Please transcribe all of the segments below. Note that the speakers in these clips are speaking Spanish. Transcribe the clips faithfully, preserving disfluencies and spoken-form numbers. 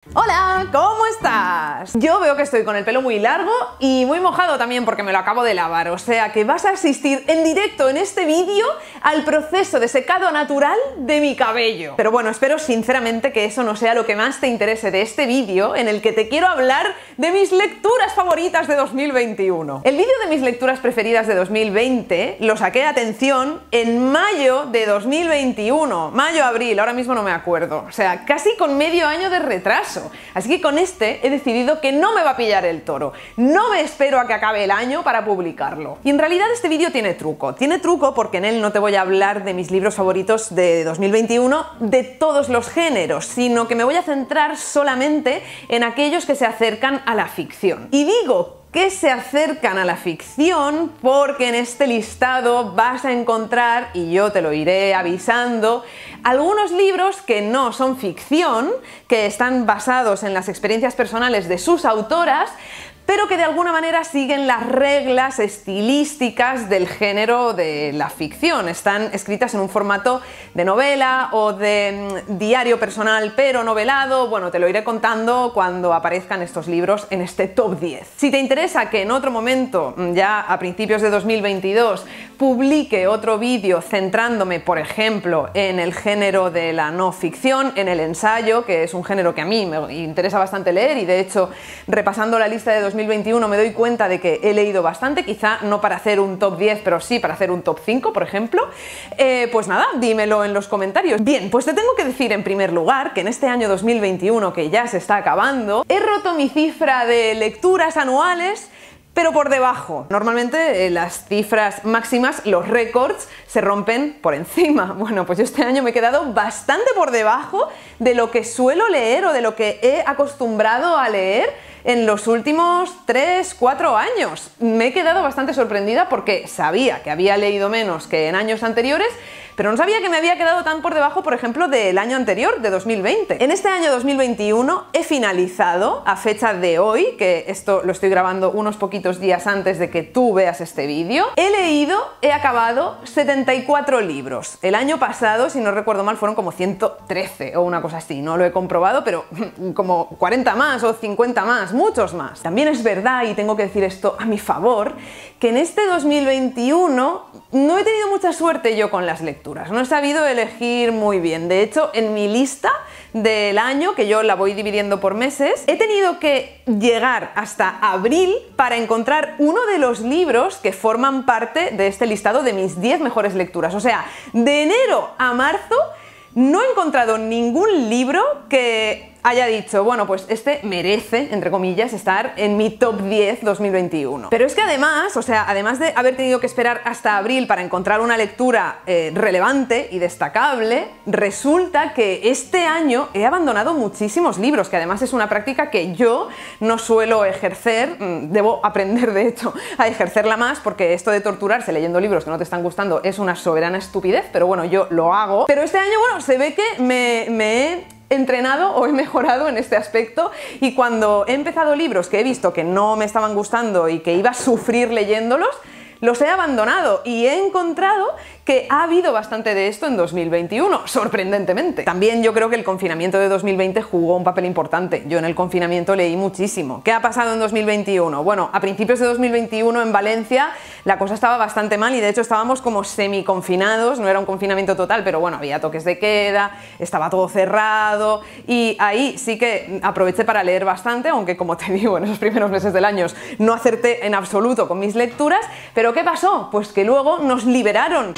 Hola, ¿cómo estás? Yo veo que estoy con el pelo muy largo y muy mojado también porque me lo acabo de lavar, o sea que vas a asistir en directo en este vídeo al proceso de secado natural de mi cabello. Pero bueno, espero sinceramente que eso no sea lo que más te interese de este vídeo, en el que te quiero hablar de mis lecturas favoritas de dos mil veintiuno. El vídeo de mis lecturas preferidas de dos mil veinte lo saqué, atención, en mayo de dos mil veintiuno, mayo-abril, ahora mismo no me acuerdo, o sea, casi con medio año de retraso. Así que con este he decidido que no me va a pillar el toro, no me espero a que acabe el año para publicarlo. Y en realidad este vídeo tiene truco, tiene truco porque en él no te voy a hablar de mis libros favoritos de dos mil veintiuno de todos los géneros, sino que me voy a centrar solamente en aquellos que se acercan a la ficción. Y digo que se acercan a la ficción porque en este listado vas a encontrar, y yo te lo iré avisando, algunos libros que no son ficción, que están basados en las experiencias personales de sus autoras, pero que de alguna manera siguen las reglas estilísticas del género de la ficción. Están escritas en un formato de novela o de diario personal pero novelado. Bueno, te lo iré contando cuando aparezcan estos libros en este top diez. Si te interesa que en otro momento, ya a principios de dos mil veintidós, publique otro vídeo centrándome, por ejemplo, en el género de la no ficción, en el ensayo, que es un género que a mí me interesa bastante leer, y de hecho, repasando la lista de dos mil veintiuno me doy cuenta de que he leído bastante, quizá no para hacer un top diez, pero sí para hacer un top cinco, por ejemplo, eh, pues nada, dímelo en los comentarios. Bien, pues te tengo que decir en primer lugar que en este año dos mil veintiuno, que ya se está acabando, he roto mi cifra de lecturas anuales, pero por debajo. Normalmente eh, las cifras máximas, los récords, se rompen por encima. Bueno, pues yo este año me he quedado bastante por debajo de lo que suelo leer o de lo que he acostumbrado a leer en los últimos tres cuatro años. Me he quedado bastante sorprendida porque sabía que había leído menos que en años anteriores, pero no sabía que me había quedado tan por debajo, por ejemplo, del año anterior, de dos mil veinte. En este año dos mil veintiuno he finalizado, a fecha de hoy, que esto lo estoy grabando unos poquitos días antes de que tú veas este vídeo, he leído, he acabado setenta y cuatro libros. El año pasado, si no recuerdo mal, fueron como ciento trece o una cosa así, no lo he comprobado, pero como cuarenta más o cincuenta más, muchos más. También es verdad, y tengo que decir esto a mi favor, que en este dos mil veintiuno no he tenido mucha suerte yo con las lecturas. No he sabido elegir muy bien. De hecho, en mi lista del año, que yo la voy dividiendo por meses, he tenido que llegar hasta abril para encontrar uno de los libros que forman parte de este listado de mis diez mejores lecturas. O sea, de enero a marzo no he encontrado ningún libro que haya dicho, bueno, pues este merece, entre comillas, estar en mi top diez dos mil veintiuno. Pero es que además, o sea, además de haber tenido que esperar hasta abril para encontrar una lectura eh, relevante y destacable, resulta que este año he abandonado muchísimos libros, que además es una práctica que yo no suelo ejercer, debo aprender de hecho a ejercerla más, porque esto de torturarse leyendo libros que no te están gustando es una soberana estupidez, pero bueno, yo lo hago. Pero este año, bueno, se ve que me, me he entrenado o he mejorado en este aspecto, y cuando he empezado libros que he visto que no me estaban gustando y que iba a sufrir leyéndolos, los he abandonado, y he encontrado que ha habido bastante de esto en dos mil veintiuno, sorprendentemente. También yo creo que el confinamiento de dos mil veinte jugó un papel importante. Yo en el confinamiento leí muchísimo. ¿Qué ha pasado en dos mil veintiuno? Bueno, a principios de dos mil veintiuno en Valencia la cosa estaba bastante mal, y de hecho estábamos como semi-confinados, no era un confinamiento total, pero bueno, había toques de queda, estaba todo cerrado, y ahí sí que aproveché para leer bastante, aunque como te digo, en esos primeros meses del año no acerté en absoluto con mis lecturas. Pero ¿qué pasó? Pues que luego nos liberaron.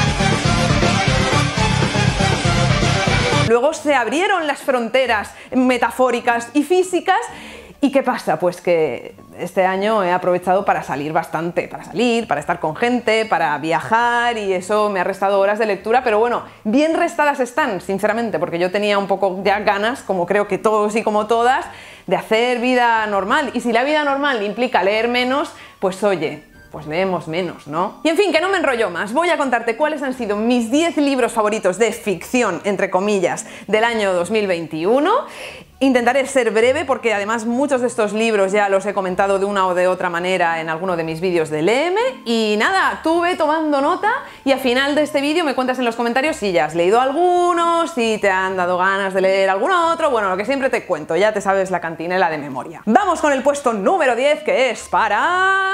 Luego se abrieron las fronteras metafóricas y físicas. ¿Y qué pasa? Pues que este año he aprovechado para salir bastante, para salir, para estar con gente, para viajar, y eso me ha restado horas de lectura, pero bueno, bien restadas están, sinceramente, porque yo tenía un poco ya ganas, como creo que todos y como todas, de hacer vida normal. Y si la vida normal implica leer menos, pues oye, pues leemos menos, ¿no? Y en fin, que no me enrollo más, voy a contarte cuáles han sido mis diez libros favoritos de ficción, entre comillas, del año dos mil veintiuno, Intentaré ser breve porque además muchos de estos libros ya los he comentado de una o de otra manera en alguno de mis vídeos de Léeme. Y nada, tú ve tomando nota y al final de este vídeo me cuentas en los comentarios si ya has leído algunos, si te han dado ganas de leer algún otro, bueno, lo que siempre te cuento, ya te sabes la cantinela de memoria. Vamos con el puesto número diez, que es para...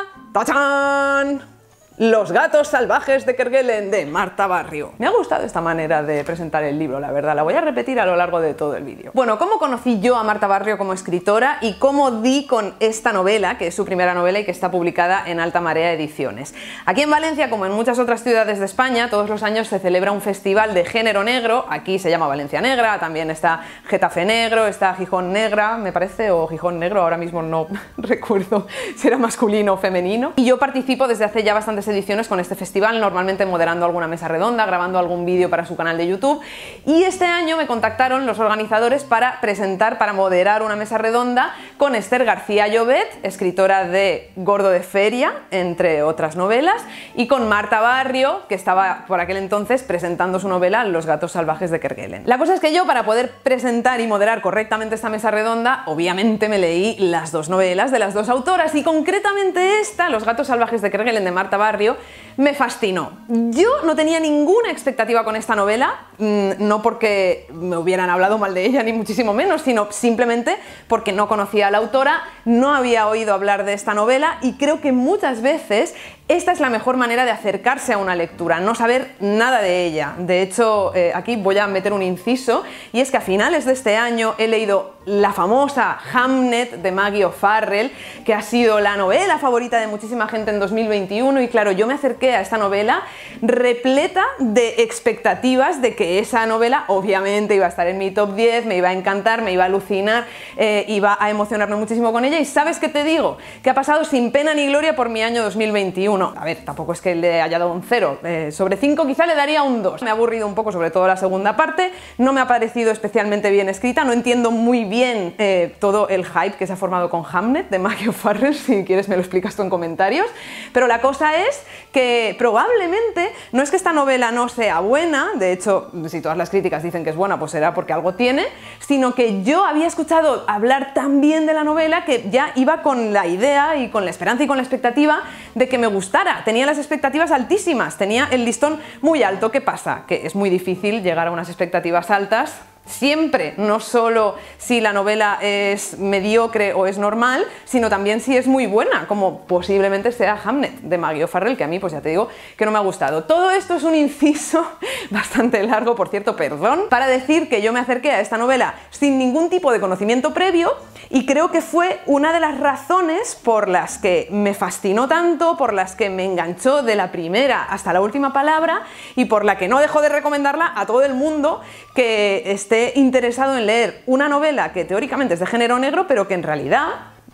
¡Tachán! Los gatos salvajes de Kerguelen, de Marta Barrio. Me ha gustado esta manera de presentar el libro, la verdad, la voy a repetir a lo largo de todo el vídeo. Bueno, ¿cómo conocí yo a Marta Barrio como escritora y cómo di con esta novela, que es su primera novela y que está publicada en Alta Marea Ediciones? Aquí en Valencia, como en muchas otras ciudades de España, todos los años se celebra un festival de género negro. Aquí se llama Valencia Negra, también está Getafe Negro, está Gijón Negra, me parece, o Gijón Negro, ahora mismo no recuerdo si era masculino o femenino. Y yo participo desde hace ya bastantes ediciones con este festival, normalmente moderando alguna mesa redonda, grabando algún vídeo para su canal de YouTube, y este año me contactaron los organizadores para presentar, para moderar una mesa redonda con Esther García Llobet, escritora de Gordo de Feria, entre otras novelas, y con Marta Barrio, que estaba por aquel entonces presentando su novela Los gatos salvajes de Kerguelen. La cosa es que yo, para poder presentar y moderar correctamente esta mesa redonda, obviamente me leí las dos novelas de las dos autoras, y concretamente esta, Los gatos salvajes de Kerguelen, de Marta Barrio, me fascinó. Yo no tenía ninguna expectativa con esta novela, no porque me hubieran hablado mal de ella, ni muchísimo menos, sino simplemente porque no conocía a la autora, no había oído hablar de esta novela, y creo que muchas veces esta es la mejor manera de acercarse a una lectura, no saber nada de ella. De hecho, eh, aquí voy a meter un inciso, y es que a finales de este año he leído la famosa Hamnet de Maggie O'Farrell, que ha sido la novela favorita de muchísima gente en dos mil veintiuno, y claro, yo me acerqué a esta novela repleta de expectativas de que esa novela obviamente iba a estar en mi top diez, me iba a encantar, me iba a alucinar, eh, iba a emocionarme muchísimo con ella, y ¿sabes qué te digo? Que ha pasado sin pena ni gloria por mi año dos mil veintiuno. A ver, tampoco es que le haya dado un cero, eh, sobre cinco quizá le daría un dos. Me ha aburrido un poco, sobre todo la segunda parte, no me ha parecido especialmente bien escrita, no entiendo muy bien eh, todo el hype que se ha formado con Hamnet de Maggie O'Farrell, si quieres me lo explicas tú en comentarios, pero la cosa es que probablemente no es que esta novela no sea buena, de hecho, si todas las críticas dicen que es buena, pues será porque algo tiene, sino que yo había escuchado hablar tan bien de la novela que ya iba con la idea y con la esperanza y con la expectativa de que me gustara. Tenía las expectativas altísimas, tenía el listón muy alto. ¿Qué pasa? Que es muy difícil llegar a unas expectativas altas siempre, no solo si la novela es mediocre o es normal, sino también si es muy buena, como posiblemente sea Hamnet de Maggie O'Farrell, que a mí, pues ya te digo, que no me ha gustado. Todo esto es un inciso bastante largo, por cierto, perdón, para decir que yo me acerqué a esta novela sin ningún tipo de conocimiento previo, y creo que fue una de las razones por las que me fascinó tanto, por las que me enganchó de la primera hasta la última palabra, y por la que no dejo de recomendarla a todo el mundo que esté interesado en leer una novela que teóricamente es de género negro, pero que en realidad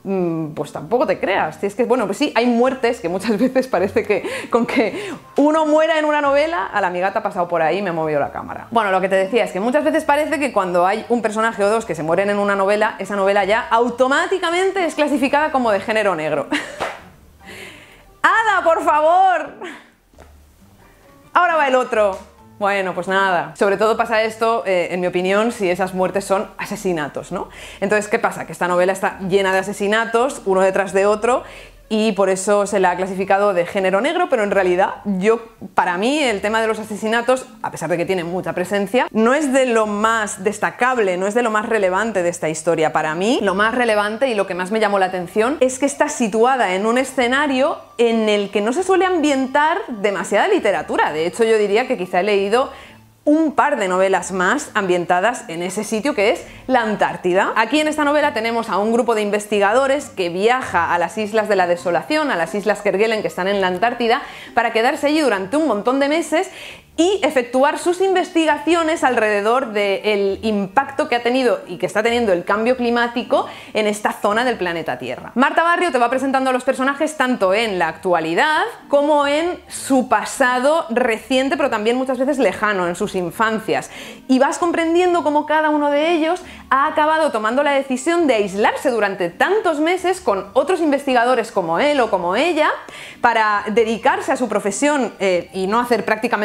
pues tampoco te creas. Si es que, bueno, pues sí, hay muertes que muchas veces parece que con que uno muera en una novela, a la mi gata ha pasado por ahí y me ha movido la cámara. Bueno, lo que te decía es que muchas veces parece que cuando hay un personaje o dos que se mueren en una novela, esa novela ya automáticamente es clasificada como de género negro. ¡Ada, por favor! Ahora va el otro. Bueno, pues nada, sobre todo pasa esto, eh, en mi opinión, si esas muertes son asesinatos, ¿no? Entonces, ¿qué pasa? Que esta novela está llena de asesinatos, uno detrás de otro, y por eso se la ha clasificado de género negro, pero en realidad yo, para mí, el tema de los asesinatos, a pesar de que tiene mucha presencia, no es de lo más destacable, no es de lo más relevante de esta historia. Para mí, lo más relevante y lo que más me llamó la atención es que está situada en un escenario en el que no se suele ambientar demasiada literatura. De hecho, yo diría que quizá he leído un par de novelas más ambientadas en ese sitio, que es la Antártida. Aquí en esta novela tenemos a un grupo de investigadores que viaja a las Islas de la Desolación, a las Islas Kerguelen, que están en la Antártida, para quedarse allí durante un montón de meses y efectuar sus investigaciones alrededor del impacto que ha tenido y que está teniendo el cambio climático en esta zona del planeta Tierra. Marta Barrio te va presentando a los personajes tanto en la actualidad como en su pasado reciente, pero también muchas veces lejano, en sus infancias, y vas comprendiendo cómo cada uno de ellos ha acabado tomando la decisión de aislarse durante tantos meses con otros investigadores como él o como ella para dedicarse a su profesión eh, y no hacer prácticamente nada más,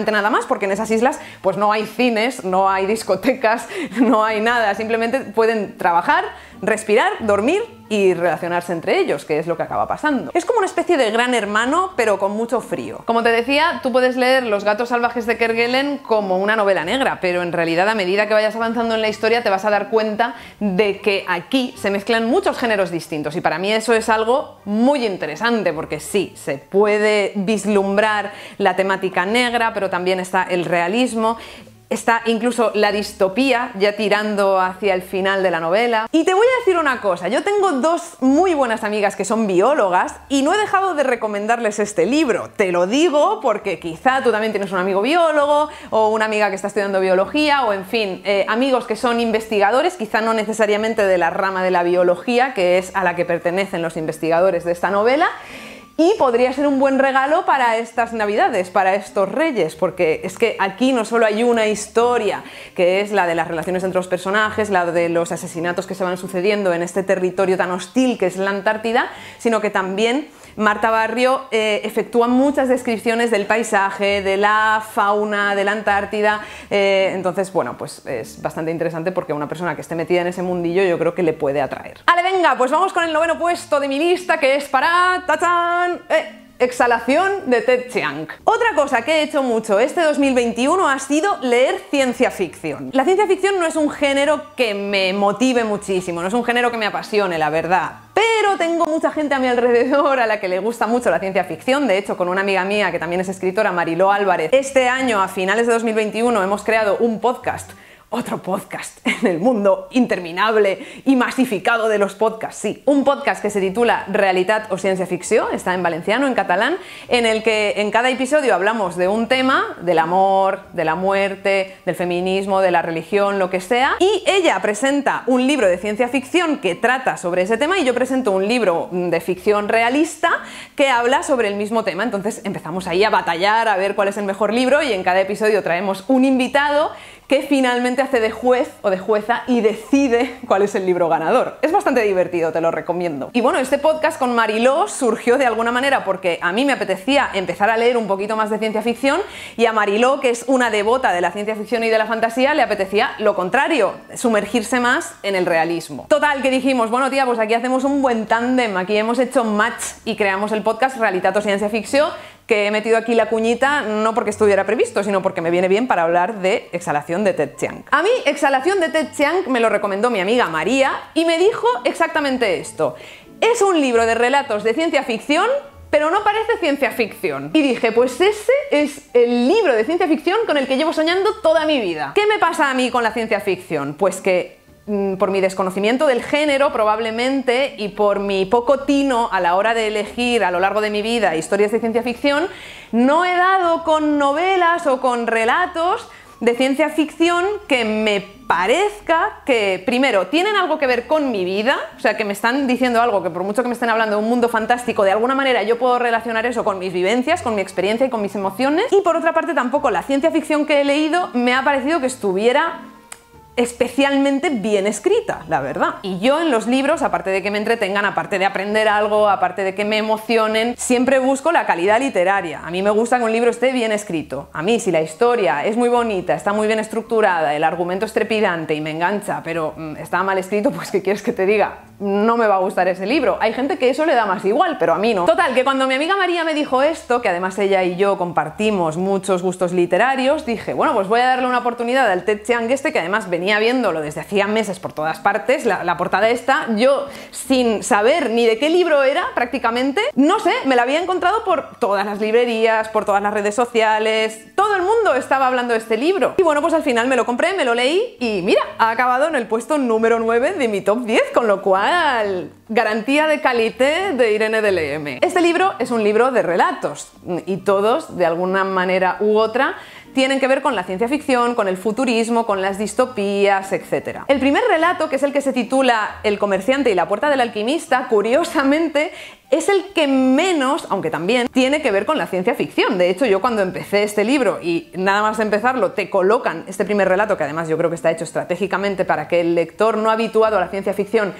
más, porque en esas islas pues no hay cines, no hay discotecas, no hay nada, simplemente pueden trabajar, respirar, dormir y relacionarse entre ellos, que es lo que acaba pasando. Es como una especie de Gran Hermano, pero con mucho frío. Como te decía, tú puedes leer Los gatos salvajes de Kerguelen como una novela negra, pero en realidad a medida que vayas avanzando en la historia te vas a dar cuenta de que aquí se mezclan muchos géneros distintos, y para mí eso es algo muy interesante, porque sí, se puede vislumbrar la temática negra, pero también está el realismo. Está incluso la distopía, ya tirando hacia el final de la novela. Y te voy a decir una cosa, yo tengo dos muy buenas amigas que son biólogas y no he dejado de recomendarles este libro. Te lo digo porque quizá tú también tienes un amigo biólogo o una amiga que está estudiando biología, o en fin, eh, amigos que son investigadores, quizá no necesariamente de la rama de la biología, que es a la que pertenecen los investigadores de esta novela. Y podría ser un buen regalo para estas navidades, para estos reyes, porque es que aquí no solo hay una historia, que es la de las relaciones entre los personajes, la de los asesinatos que se van sucediendo en este territorio tan hostil que es la Antártida, sino que también Marta Barrio eh, efectúa muchas descripciones del paisaje, de la fauna, de la Antártida, eh, entonces bueno, pues es bastante interesante porque a una persona que esté metida en ese mundillo yo creo que le puede atraer. ¡Ale, venga! Pues vamos con el noveno puesto de mi lista, que es para... ¡Tachán! Eh, Exhalación, de Ted Chiang. Otra cosa que he hecho mucho este dos mil veintiuno ha sido leer ciencia ficción. La ciencia ficción no es un género que me motive muchísimo, no es un género que me apasione, la verdad. Pero tengo mucha gente a mi alrededor a la que le gusta mucho la ciencia ficción. De hecho, con una amiga mía que también es escritora, Mariló Álvarez, este año, a finales de dos mil veintiuno, hemos creado un podcast. Otro podcast en el mundo interminable y masificado de los podcasts, sí. Un podcast que se titula Realitat o Ciencia Ficció, está en valenciano, en catalán, en el que en cada episodio hablamos de un tema, del amor, de la muerte, del feminismo, de la religión, lo que sea, y ella presenta un libro de ciencia ficción que trata sobre ese tema y yo presento un libro de ficción realista que habla sobre el mismo tema. Entonces empezamos ahí a batallar, a ver cuál es el mejor libro, y en cada episodio traemos un invitado que finalmente hace de juez o de jueza y decide cuál es el libro ganador. Es bastante divertido, te lo recomiendo. Y bueno, este podcast con Mariló surgió de alguna manera porque a mí me apetecía empezar a leer un poquito más de ciencia ficción, y a Mariló, que es una devota de la ciencia ficción y de la fantasía, le apetecía lo contrario, sumergirse más en el realismo. Total, que dijimos, bueno tía, pues aquí hacemos un buen tándem, aquí hemos hecho match y creamos el podcast Realitat o Ciencia Ficció, que he metido aquí la cuñita no porque estuviera previsto, sino porque me viene bien para hablar de Exhalación, de Ted Chiang. A mí, Exhalación, de Ted Chiang, me lo recomendó mi amiga María y me dijo exactamente esto. Es un libro de relatos de ciencia ficción, pero no parece ciencia ficción. Y dije, pues ese es el libro de ciencia ficción con el que llevo soñando toda mi vida. ¿Qué me pasa a mí con la ciencia ficción? Pues que por mi desconocimiento del género probablemente, y por mi poco tino a la hora de elegir a lo largo de mi vida historias de ciencia ficción, no he dado con novelas o con relatos de ciencia ficción que me parezca que, primero, tienen algo que ver con mi vida, o sea, que me están diciendo algo que por mucho que me estén hablando de un mundo fantástico, de alguna manera yo puedo relacionar eso con mis vivencias, con mi experiencia y con mis emociones. Y por otra parte, tampoco la ciencia ficción que he leído me ha parecido que estuviera especialmente bien escrita, la verdad. Y yo en los libros, aparte de que me entretengan, aparte de aprender algo, aparte de que me emocionen, siempre busco la calidad literaria. A mí me gusta que un libro esté bien escrito. A mí, si la historia es muy bonita, está muy bien estructurada, el argumento es trepidante y me engancha, pero mmm, está mal escrito, pues ¿qué quieres que te diga? No me va a gustar ese libro. Hay gente que eso le da más igual, pero a mí no. Total, que cuando mi amiga María me dijo esto, que además ella y yo compartimos muchos gustos literarios, dije, bueno, pues voy a darle una oportunidad al Ted Chiang este, que además venía venía viéndolo desde hacía meses por todas partes, la, la portada esta, yo sin saber ni de qué libro era prácticamente, no sé, me la había encontrado por todas las librerías, por todas las redes sociales, todo el mundo estaba hablando de este libro. Y bueno, pues al final me lo compré, me lo leí y mira, ha acabado en el puesto número nueve de mi top diez, con lo cual, garantía de calité de Irene de Leeme. Este libro es un libro de relatos y todos, de alguna manera u otra, tienen que ver con la ciencia ficción, con el futurismo, con las distopías, etcétera. El primer relato, que es el que se titula El comerciante y la puerta del alquimista, curiosamente, es el que menos, aunque también, tiene que ver con la ciencia ficción. De hecho, yo cuando empecé este libro, y nada más de empezarlo, te colocan este primer relato, que además yo creo que está hecho estratégicamente para que el lector no habituado a la ciencia ficción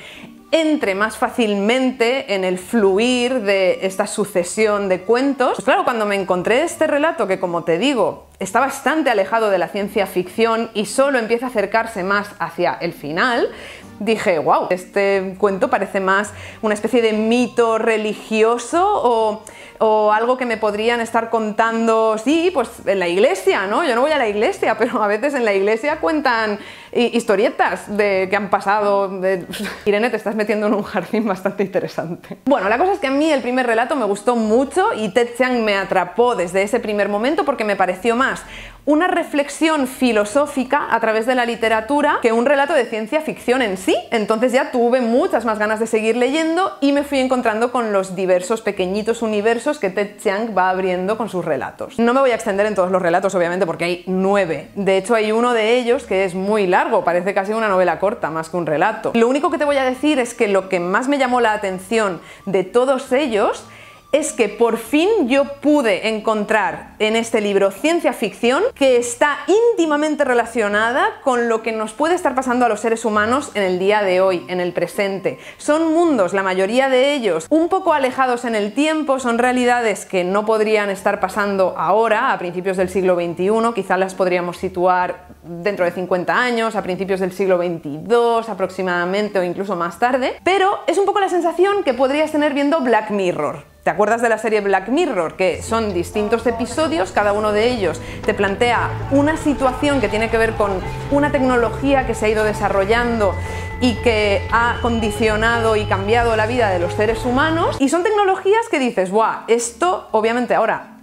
entre más fácilmente en el fluir de esta sucesión de cuentos. Pues claro, cuando me encontré este relato, que como te digo, está bastante alejado de la ciencia ficción y solo empieza a acercarse más hacia el final, dije, wow, este cuento parece más una especie de mito religioso o, o algo que me podrían estar contando, sí, pues en la iglesia, ¿no? Yo no voy a la iglesia, pero a veces en la iglesia cuentan historietas de que han pasado. De... Irene, te estás metiendo en un jardín bastante interesante. Bueno, la cosa es que a mí el primer relato me gustó mucho y Ted Chiang me atrapó desde ese primer momento porque me pareció más una reflexión filosófica a través de la literatura que un relato de ciencia ficción en sí. Entonces ya tuve muchas más ganas de seguir leyendo y me fui encontrando con los diversos pequeñitos universos que Ted Chiang va abriendo con sus relatos. No me voy a extender en todos los relatos, obviamente, porque hay nueve. De hecho, hay uno de ellos que es muy largo, parece casi una novela corta más que un relato. Lo único que te voy a decir es que lo que más me llamó la atención de todos ellos es que por fin yo pude encontrar en este libro ciencia ficción que está íntimamente relacionada con lo que nos puede estar pasando a los seres humanos en el día de hoy, en el presente. Son mundos, la mayoría de ellos, un poco alejados en el tiempo, son realidades que no podrían estar pasando ahora, a principios del siglo veintiuno, quizá las podríamos situar dentro de cincuenta años, a principios del siglo veintidós aproximadamente o incluso más tarde, pero es un poco la sensación que podrías tener viendo Black Mirror. ¿Te acuerdas de la serie Black Mirror? Que son distintos episodios, cada uno de ellos te plantea una situación que tiene que ver con una tecnología que se ha ido desarrollando y que ha condicionado y cambiado la vida de los seres humanos, y son tecnologías que dices, ¡guau! Esto obviamente ahora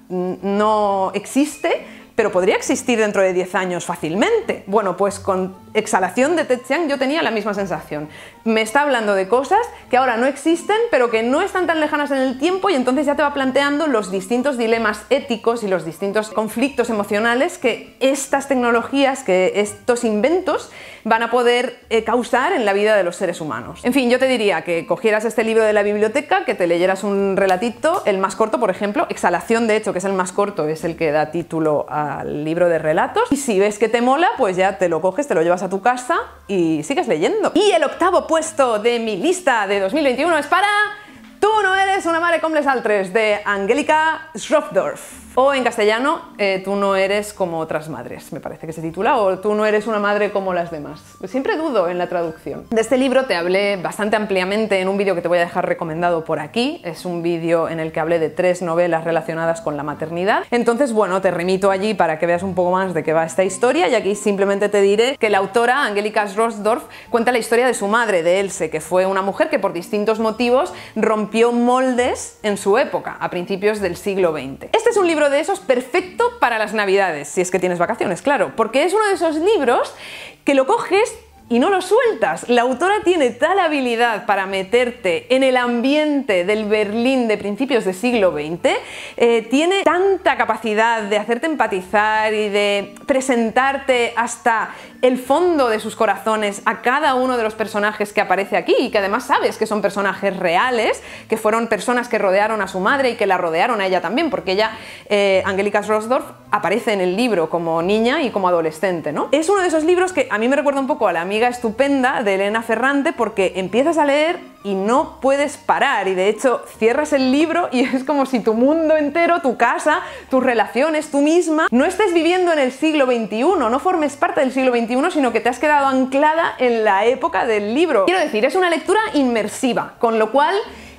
no existe, pero podría existir dentro de diez años fácilmente. Bueno, pues con Exhalación de Ted Chiang yo tenía la misma sensación. Me está hablando de cosas que ahora no existen, pero que no están tan lejanas en el tiempo, y entonces ya te va planteando los distintos dilemas éticos y los distintos conflictos emocionales que estas tecnologías, que estos inventos van a poder eh, causar en la vida de los seres humanos. En fin, yo te diría que cogieras este libro de la biblioteca, que te leyeras un relatito, el más corto, por ejemplo, Exhalación, de hecho, que es el más corto, es el que da título al libro de relatos, y si ves que te mola, pues ya te lo coges, te lo llevas a tu casa y sigues leyendo. Y el octavo puesto de mi lista de dos mil veintiuno es para Tú no eres una madre com les altres, de Angélica Schroffdorf. O en castellano, eh, Tú no eres como otras madres, me parece que se titula, o Tú no eres una madre como las demás. Siempre dudo en la traducción. De este libro te hablé bastante ampliamente en un vídeo que te voy a dejar recomendado por aquí. Es un vídeo en el que hablé de tres novelas relacionadas con la maternidad. Entonces, bueno, te remito allí para que veas un poco más de qué va esta historia, y aquí simplemente te diré que la autora, Angélica Schroffdorf, cuenta la historia de su madre, de Else, que fue una mujer que por distintos motivos rompió moldes en su época, a principios del siglo veinte. Este es un libro de esos perfecto para las navidades, si es que tienes vacaciones, claro, porque es uno de esos libros que lo coges y no lo sueltas. La autora tiene tal habilidad para meterte en el ambiente del Berlín de principios del siglo veinte, eh, tiene tanta capacidad de hacerte empatizar y de presentarte hasta el fondo de sus corazones a cada uno de los personajes que aparece aquí, y que además sabes que son personajes reales, que fueron personas que rodearon a su madre y que la rodearon a ella también, porque ella, eh, Angélica Schroffdorf, aparece en el libro como niña y como adolescente, ¿no? Es uno de esos libros que a mí me recuerda un poco a La amiga estupenda de Elena Ferrante, porque empiezas a leer y no puedes parar, y de hecho cierras el libro y es como si tu mundo entero, tu casa, tus relaciones, tú misma, no estés viviendo en el siglo veintiuno, no formes parte del siglo veintiuno, sino que te has quedado anclada en la época del libro. Quiero decir, es una lectura inmersiva, con lo cual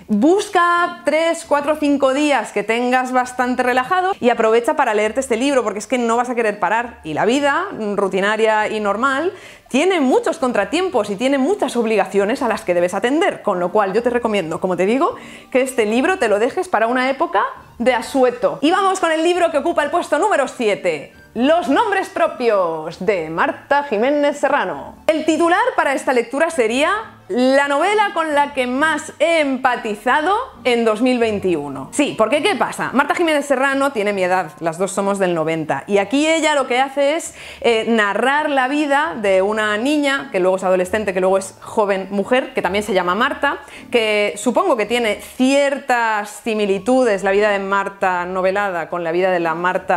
busca tres, cuatro, cinco días que tengas bastante relajado y aprovecha para leerte este libro, porque es que no vas a querer parar, y la vida rutinaria y normal tiene muchos contratiempos y tiene muchas obligaciones a las que debes atender, con lo cual yo te recomiendo, como te digo, que este libro te lo dejes para una época de asueto. Y vamos con el libro que ocupa el puesto número siete. Los nombres propios, de Marta Jiménez Serrano. El titular para esta lectura sería la novela con la que más he empatizado en dos mil veintiuno. Sí, porque ¿qué pasa? Marta Jiménez Serrano tiene mi edad, las dos somos del noventa, y aquí ella lo que hace es eh, narrar la vida de una niña, que luego es adolescente, que luego es joven mujer, que también se llama Marta, que supongo que tiene ciertas similitudes la vida de Marta novelada con la vida de la Marta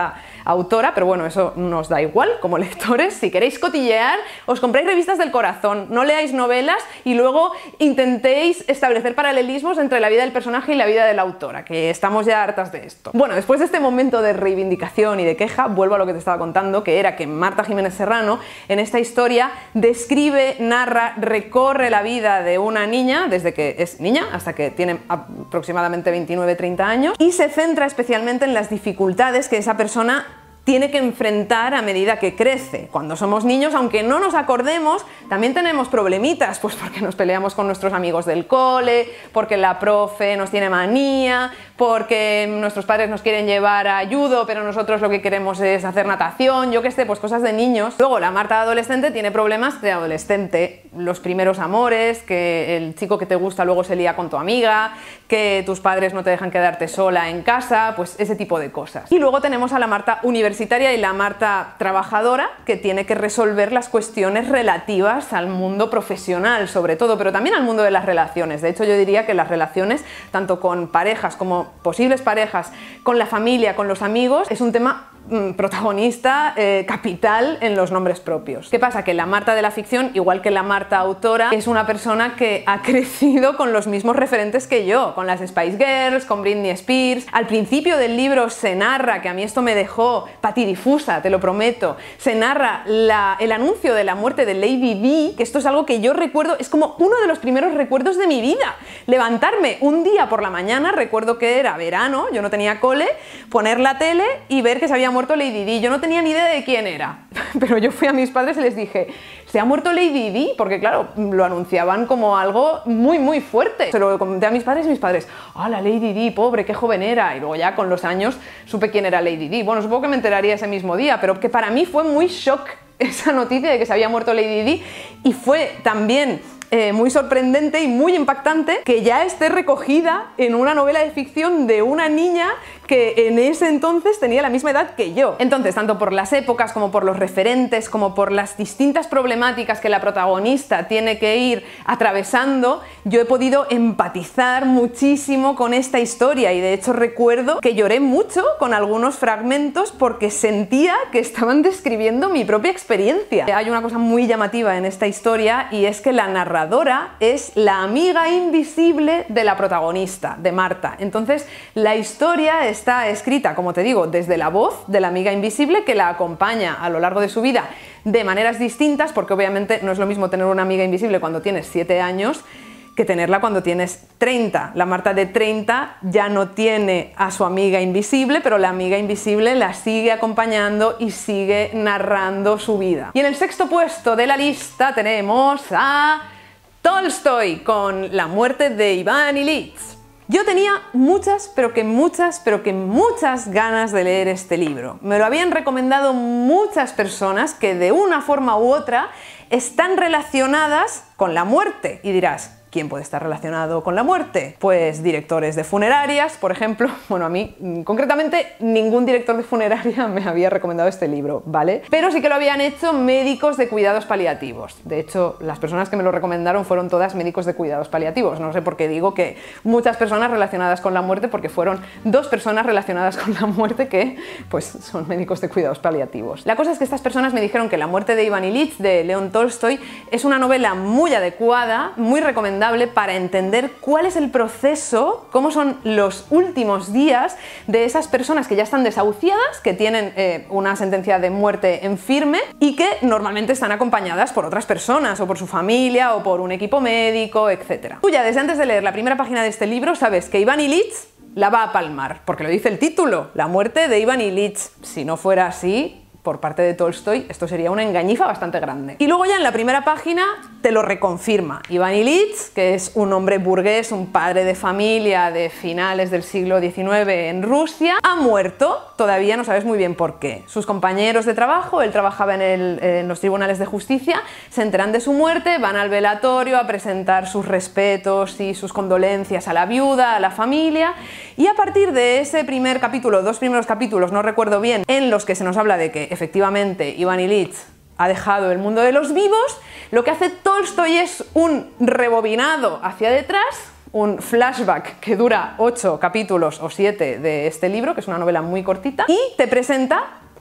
autora, pero bueno, eso nos da igual como lectores. Si queréis cotillear, os compráis revistas del corazón, no leáis novelas y luego intentéis establecer paralelismos entre la vida del personaje y la vida de la autora, que estamos ya hartas de esto. Bueno, después de este momento de reivindicación y de queja, vuelvo a lo que te estaba contando, que era que Marta Jiménez Serrano en esta historia describe, narra, recorre la vida de una niña desde que es niña hasta que tiene aproximadamente veintinueve treinta años y se centra especialmente en las dificultades que esa persona tiene que enfrentar a medida que crece. Cuando somos niños, aunque no nos acordemos, también tenemos problemitas, pues porque nos peleamos con nuestros amigos del cole, porque la profe nos tiene manía, porque nuestros padres nos quieren llevar a judo, pero nosotros lo que queremos es hacer natación, yo qué sé, pues cosas de niños. Luego la Marta adolescente tiene problemas de adolescente, los primeros amores, que el chico que te gusta luego se lía con tu amiga, que tus padres no te dejan quedarte sola en casa, pues ese tipo de cosas. Y luego tenemos a la Marta universitaria y la Marta trabajadora, que tiene que resolver las cuestiones relativas al mundo profesional sobre todo, pero también al mundo de las relaciones. De hecho, yo diría que las relaciones, tanto con parejas como posibles parejas, con la familia, con los amigos, es un tema mmm, protagonista, eh, capital en los nombres propios. ¿Qué pasa? Que la Marta de la ficción, igual que la Marta autora, es una persona que ha crecido con los mismos referentes que yo, con las Spice Girls, con Britney Spears. Al principio del libro se narra, que a mí esto me dejó patidifusa, te lo prometo, se narra la, el anuncio de la muerte de Lady Di, que esto es algo que yo recuerdo, es como uno de los primeros recuerdos de mi vida. Levantarme un día por la mañana, recuerdo que era verano, yo no tenía cole, poner la tele y ver que se había muerto Lady Di. Yo no tenía ni idea de quién era, pero yo fui a mis padres y les dije, ¿se ha muerto Lady Di? Porque claro, lo anunciaban como algo muy muy fuerte. Se lo comenté a mis padres y mis padres, ¡ah, la Lady Di, pobre, qué joven era! Y luego ya con los años supe quién era Lady Di. Bueno, supongo que me enteraría ese mismo día, pero que para mí fue muy shock esa noticia de que se había muerto Lady Di, y fue también eh, muy sorprendente y muy impactante que ya esté recogida en una novela de ficción de una niña que en ese entonces tenía la misma edad que yo. Entonces, tanto por las épocas como por los referentes, como por las distintas problemáticas que la protagonista tiene que ir atravesando, yo he podido empatizar muchísimo con esta historia y de hecho recuerdo que lloré mucho con algunos fragmentos porque sentía que estaban describiendo mi propia experiencia. Hay una cosa muy llamativa en esta historia y es que la narradora es la amiga invisible de la protagonista, de Marta. Entonces, la historia es está escrita, como te digo, desde la voz de la amiga invisible que la acompaña a lo largo de su vida de maneras distintas, porque obviamente no es lo mismo tener una amiga invisible cuando tienes siete años que tenerla cuando tienes treinta. La Marta de treinta ya no tiene a su amiga invisible, pero la amiga invisible la sigue acompañando y sigue narrando su vida. Y en el sexto puesto de la lista tenemos a Tolstoy con La muerte de Iván Ilich. Yo tenía muchas, pero que muchas, pero que muchas ganas de leer este libro. Me lo habían recomendado muchas personas que de una forma u otra están relacionadas con la muerte. Y dirás, ¿quién puede estar relacionado con la muerte? Pues directores de funerarias, por ejemplo. Bueno, a mí, concretamente, ningún director de funeraria me había recomendado este libro, ¿vale? Pero sí que lo habían hecho médicos de cuidados paliativos. De hecho, las personas que me lo recomendaron fueron todas médicos de cuidados paliativos. No sé por qué digo que muchas personas relacionadas con la muerte, porque fueron dos personas relacionadas con la muerte que, pues, son médicos de cuidados paliativos. La cosa es que estas personas me dijeron que La muerte de Iván Ilich, de León Tolstoy, es una novela muy adecuada, muy recomendable para entender cuál es el proceso, cómo son los últimos días de esas personas que ya están desahuciadas, que tienen eh, una sentencia de muerte en firme y que normalmente están acompañadas por otras personas o por su familia o por un equipo médico, etcétera. Tú ya desde antes de leer la primera página de este libro sabes que Iván Ilich la va a palmar, porque lo dice el título, La muerte de Iván Ilich. Si no fuera así, por parte de Tolstoy, esto sería una engañifa bastante grande. Y luego ya en la primera página te lo reconfirma. Iván Ilich, que es un hombre burgués, un padre de familia de finales del siglo diecinueve en Rusia, ha muerto, todavía no sabes muy bien por qué. Sus compañeros de trabajo, él trabajaba en, el, en los tribunales de justicia, se enteran de su muerte, van al velatorio a presentar sus respetos y sus condolencias a la viuda, a la familia, y a partir de ese primer capítulo, dos primeros capítulos, no recuerdo bien, en los que se nos habla de que efectivamente Iván Ilich ha dejado el mundo de los vivos, lo que hace Tolstoy es un rebobinado hacia detrás, un flashback que dura ocho capítulos o siete de este libro, que es una novela muy cortita, y te presenta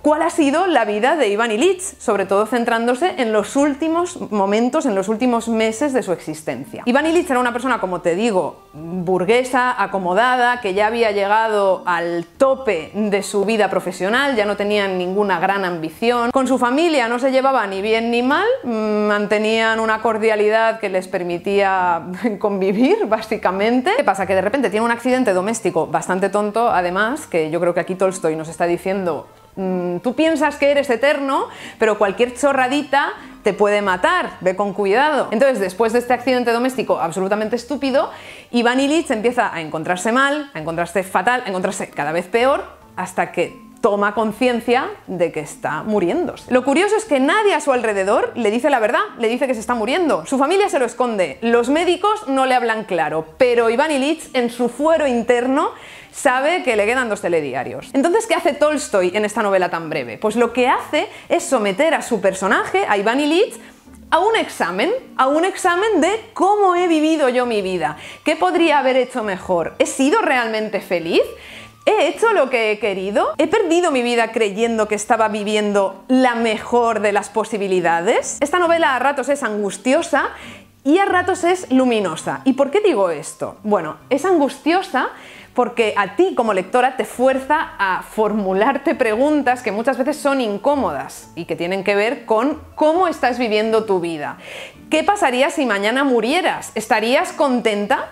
cuál ha sido la vida de Ivan Illich, sobre todo centrándose en los últimos momentos, en los últimos meses de su existencia. Ivan Illich era una persona, como te digo, burguesa, acomodada, que ya había llegado al tope de su vida profesional, ya no tenía ninguna gran ambición. Con su familia no se llevaba ni bien ni mal, mantenían una cordialidad que les permitía convivir, básicamente. ¿Qué pasa? Que de repente tiene un accidente doméstico bastante tonto, además, que yo creo que aquí Tolstoy nos está diciendo: mmm, tú piensas que eres eterno, pero cualquier chorradita te puede matar, ve con cuidado. Entonces, después de este accidente doméstico absolutamente estúpido, Ivan Illich empieza a encontrarse mal, a encontrarse fatal, a encontrarse cada vez peor, hasta que toma conciencia de que está muriéndose. Lo curioso es que nadie a su alrededor le dice la verdad, le dice que se está muriendo. Su familia se lo esconde, los médicos no le hablan claro, pero Ivan Illich, en su fuero interno, sabe que le quedan dos telediarios. Entonces, ¿qué hace Tolstoy en esta novela tan breve? Pues lo que hace es someter a su personaje, a Ivan Illich, a un examen, a un examen de cómo he vivido yo mi vida. ¿Qué podría haber hecho mejor? ¿He sido realmente feliz? ¿He hecho lo que he querido? ¿He perdido mi vida creyendo que estaba viviendo la mejor de las posibilidades? Esta novela a ratos es angustiosa y a ratos es luminosa. ¿Y por qué digo esto? Bueno, es angustiosa porque a ti como lectora te fuerza a formularte preguntas que muchas veces son incómodas y que tienen que ver con cómo estás viviendo tu vida. ¿Qué pasaría si mañana murieras? ¿Estarías contenta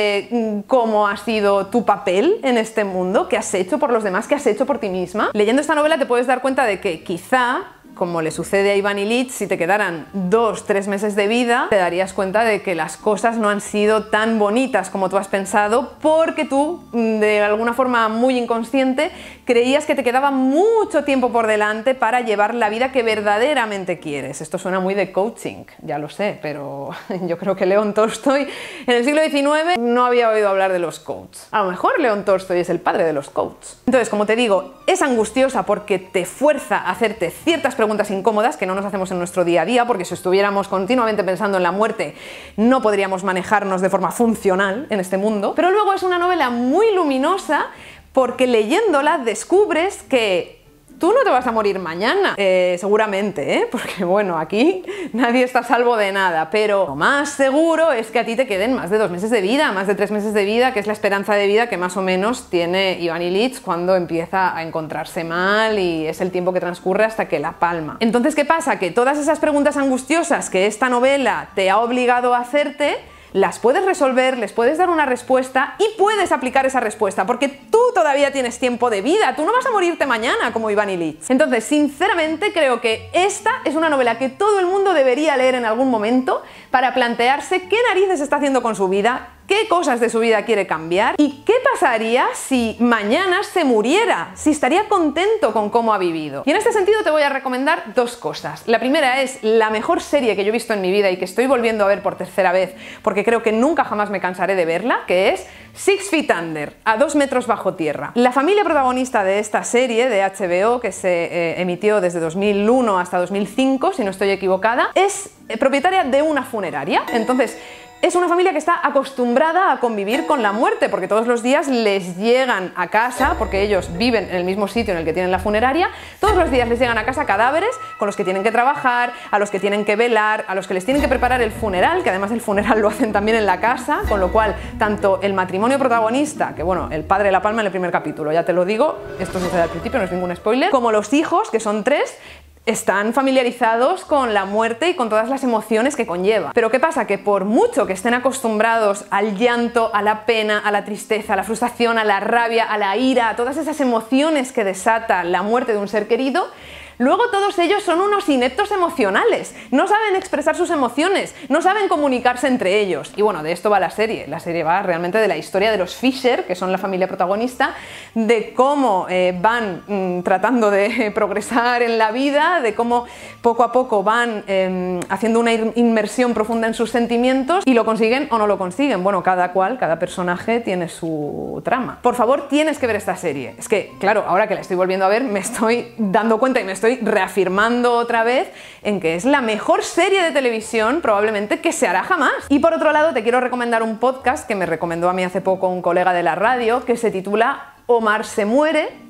de cómo ha sido tu papel en este mundo? ¿Qué has hecho por los demás? ¿Qué has hecho por ti misma? Leyendo esta novela te puedes dar cuenta de que quizá, como le sucede a Ivan Illich, si te quedaran dos, tres meses de vida, te darías cuenta de que las cosas no han sido tan bonitas como tú has pensado, porque tú, de alguna forma muy inconsciente, creías que te quedaba mucho tiempo por delante para llevar la vida que verdaderamente quieres. Esto suena muy de coaching, ya lo sé, pero yo creo que León Tolstoy en el siglo diecinueve no había oído hablar de los coaches. A lo mejor León Tolstoy es el padre de los coaches. Entonces, como te digo, es angustiosa porque te fuerza a hacerte ciertas preguntas preguntas incómodas que no nos hacemos en nuestro día a día, porque si estuviéramos continuamente pensando en la muerte no podríamos manejarnos de forma funcional en este mundo. Pero luego es una novela muy luminosa porque leyéndola descubres que tú no te vas a morir mañana, eh, seguramente, ¿eh? Porque bueno, aquí nadie está a salvo de nada, pero lo más seguro es que a ti te queden más de dos meses de vida, más de tres meses de vida, que es la esperanza de vida que más o menos tiene Ivan Illich cuando empieza a encontrarse mal y es el tiempo que transcurre hasta que la palma. Entonces, ¿qué pasa? Que todas esas preguntas angustiosas que esta novela te ha obligado a hacerte, las puedes resolver, les puedes dar una respuesta y puedes aplicar esa respuesta, porque tú todavía tienes tiempo de vida, tú no vas a morirte mañana como Ivan Illich. Entonces, sinceramente, creo que esta es una novela que todo el mundo debería leer en algún momento para plantearse qué narices está haciendo con su vida, qué cosas de su vida quiere cambiar y qué pasaría si mañana se muriera, si estaría contento con cómo ha vivido. Y en este sentido te voy a recomendar dos cosas. La primera es la mejor serie que yo he visto en mi vida y que estoy volviendo a ver por tercera vez porque creo que nunca jamás me cansaré de verla, que es Six Feet Under, a dos metros bajo tierra. La familia protagonista de esta serie de H B O, que se eh, emitió desde dos mil uno hasta dos mil cinco, si no estoy equivocada, es eh, propietaria de una funeraria. Entonces, es una familia que está acostumbrada a convivir con la muerte, porque todos los días les llegan a casa, porque ellos viven en el mismo sitio en el que tienen la funeraria, todos los días les llegan a casa cadáveres con los que tienen que trabajar, a los que tienen que velar, a los que les tienen que preparar el funeral, que además el funeral lo hacen también en la casa, con lo cual tanto el matrimonio protagonista, que bueno, el padre la palma en el primer capítulo, ya te lo digo, esto sucede al principio, no es ningún spoiler, como los hijos, que son tres, están familiarizados con la muerte y con todas las emociones que conlleva. Pero ¿qué pasa? Que por mucho que estén acostumbrados al llanto, a la pena, a la tristeza, a la frustración, a la rabia, a la ira, a todas esas emociones que desata la muerte de un ser querido, luego todos ellos son unos ineptos emocionales, no saben expresar sus emociones, no saben comunicarse entre ellos. Y bueno, de esto va la serie. La serie va realmente de la historia de los Fisher, que son la familia protagonista, de cómo eh, van mmm, tratando de progresar en la vida, de cómo poco a poco van eh, haciendo una inmersión profunda en sus sentimientos y lo consiguen o no lo consiguen. Bueno, cada cual, cada personaje tiene su trama. Por favor, tienes que ver esta serie. Es que, claro, ahora que la estoy volviendo a ver, me estoy dando cuenta y me estoy reafirmando otra vez en que es la mejor serie de televisión probablemente que se hará jamás. Y por otro lado te quiero recomendar un podcast que me recomendó a mí hace poco un colega de la radio, que se titula Omar se muere,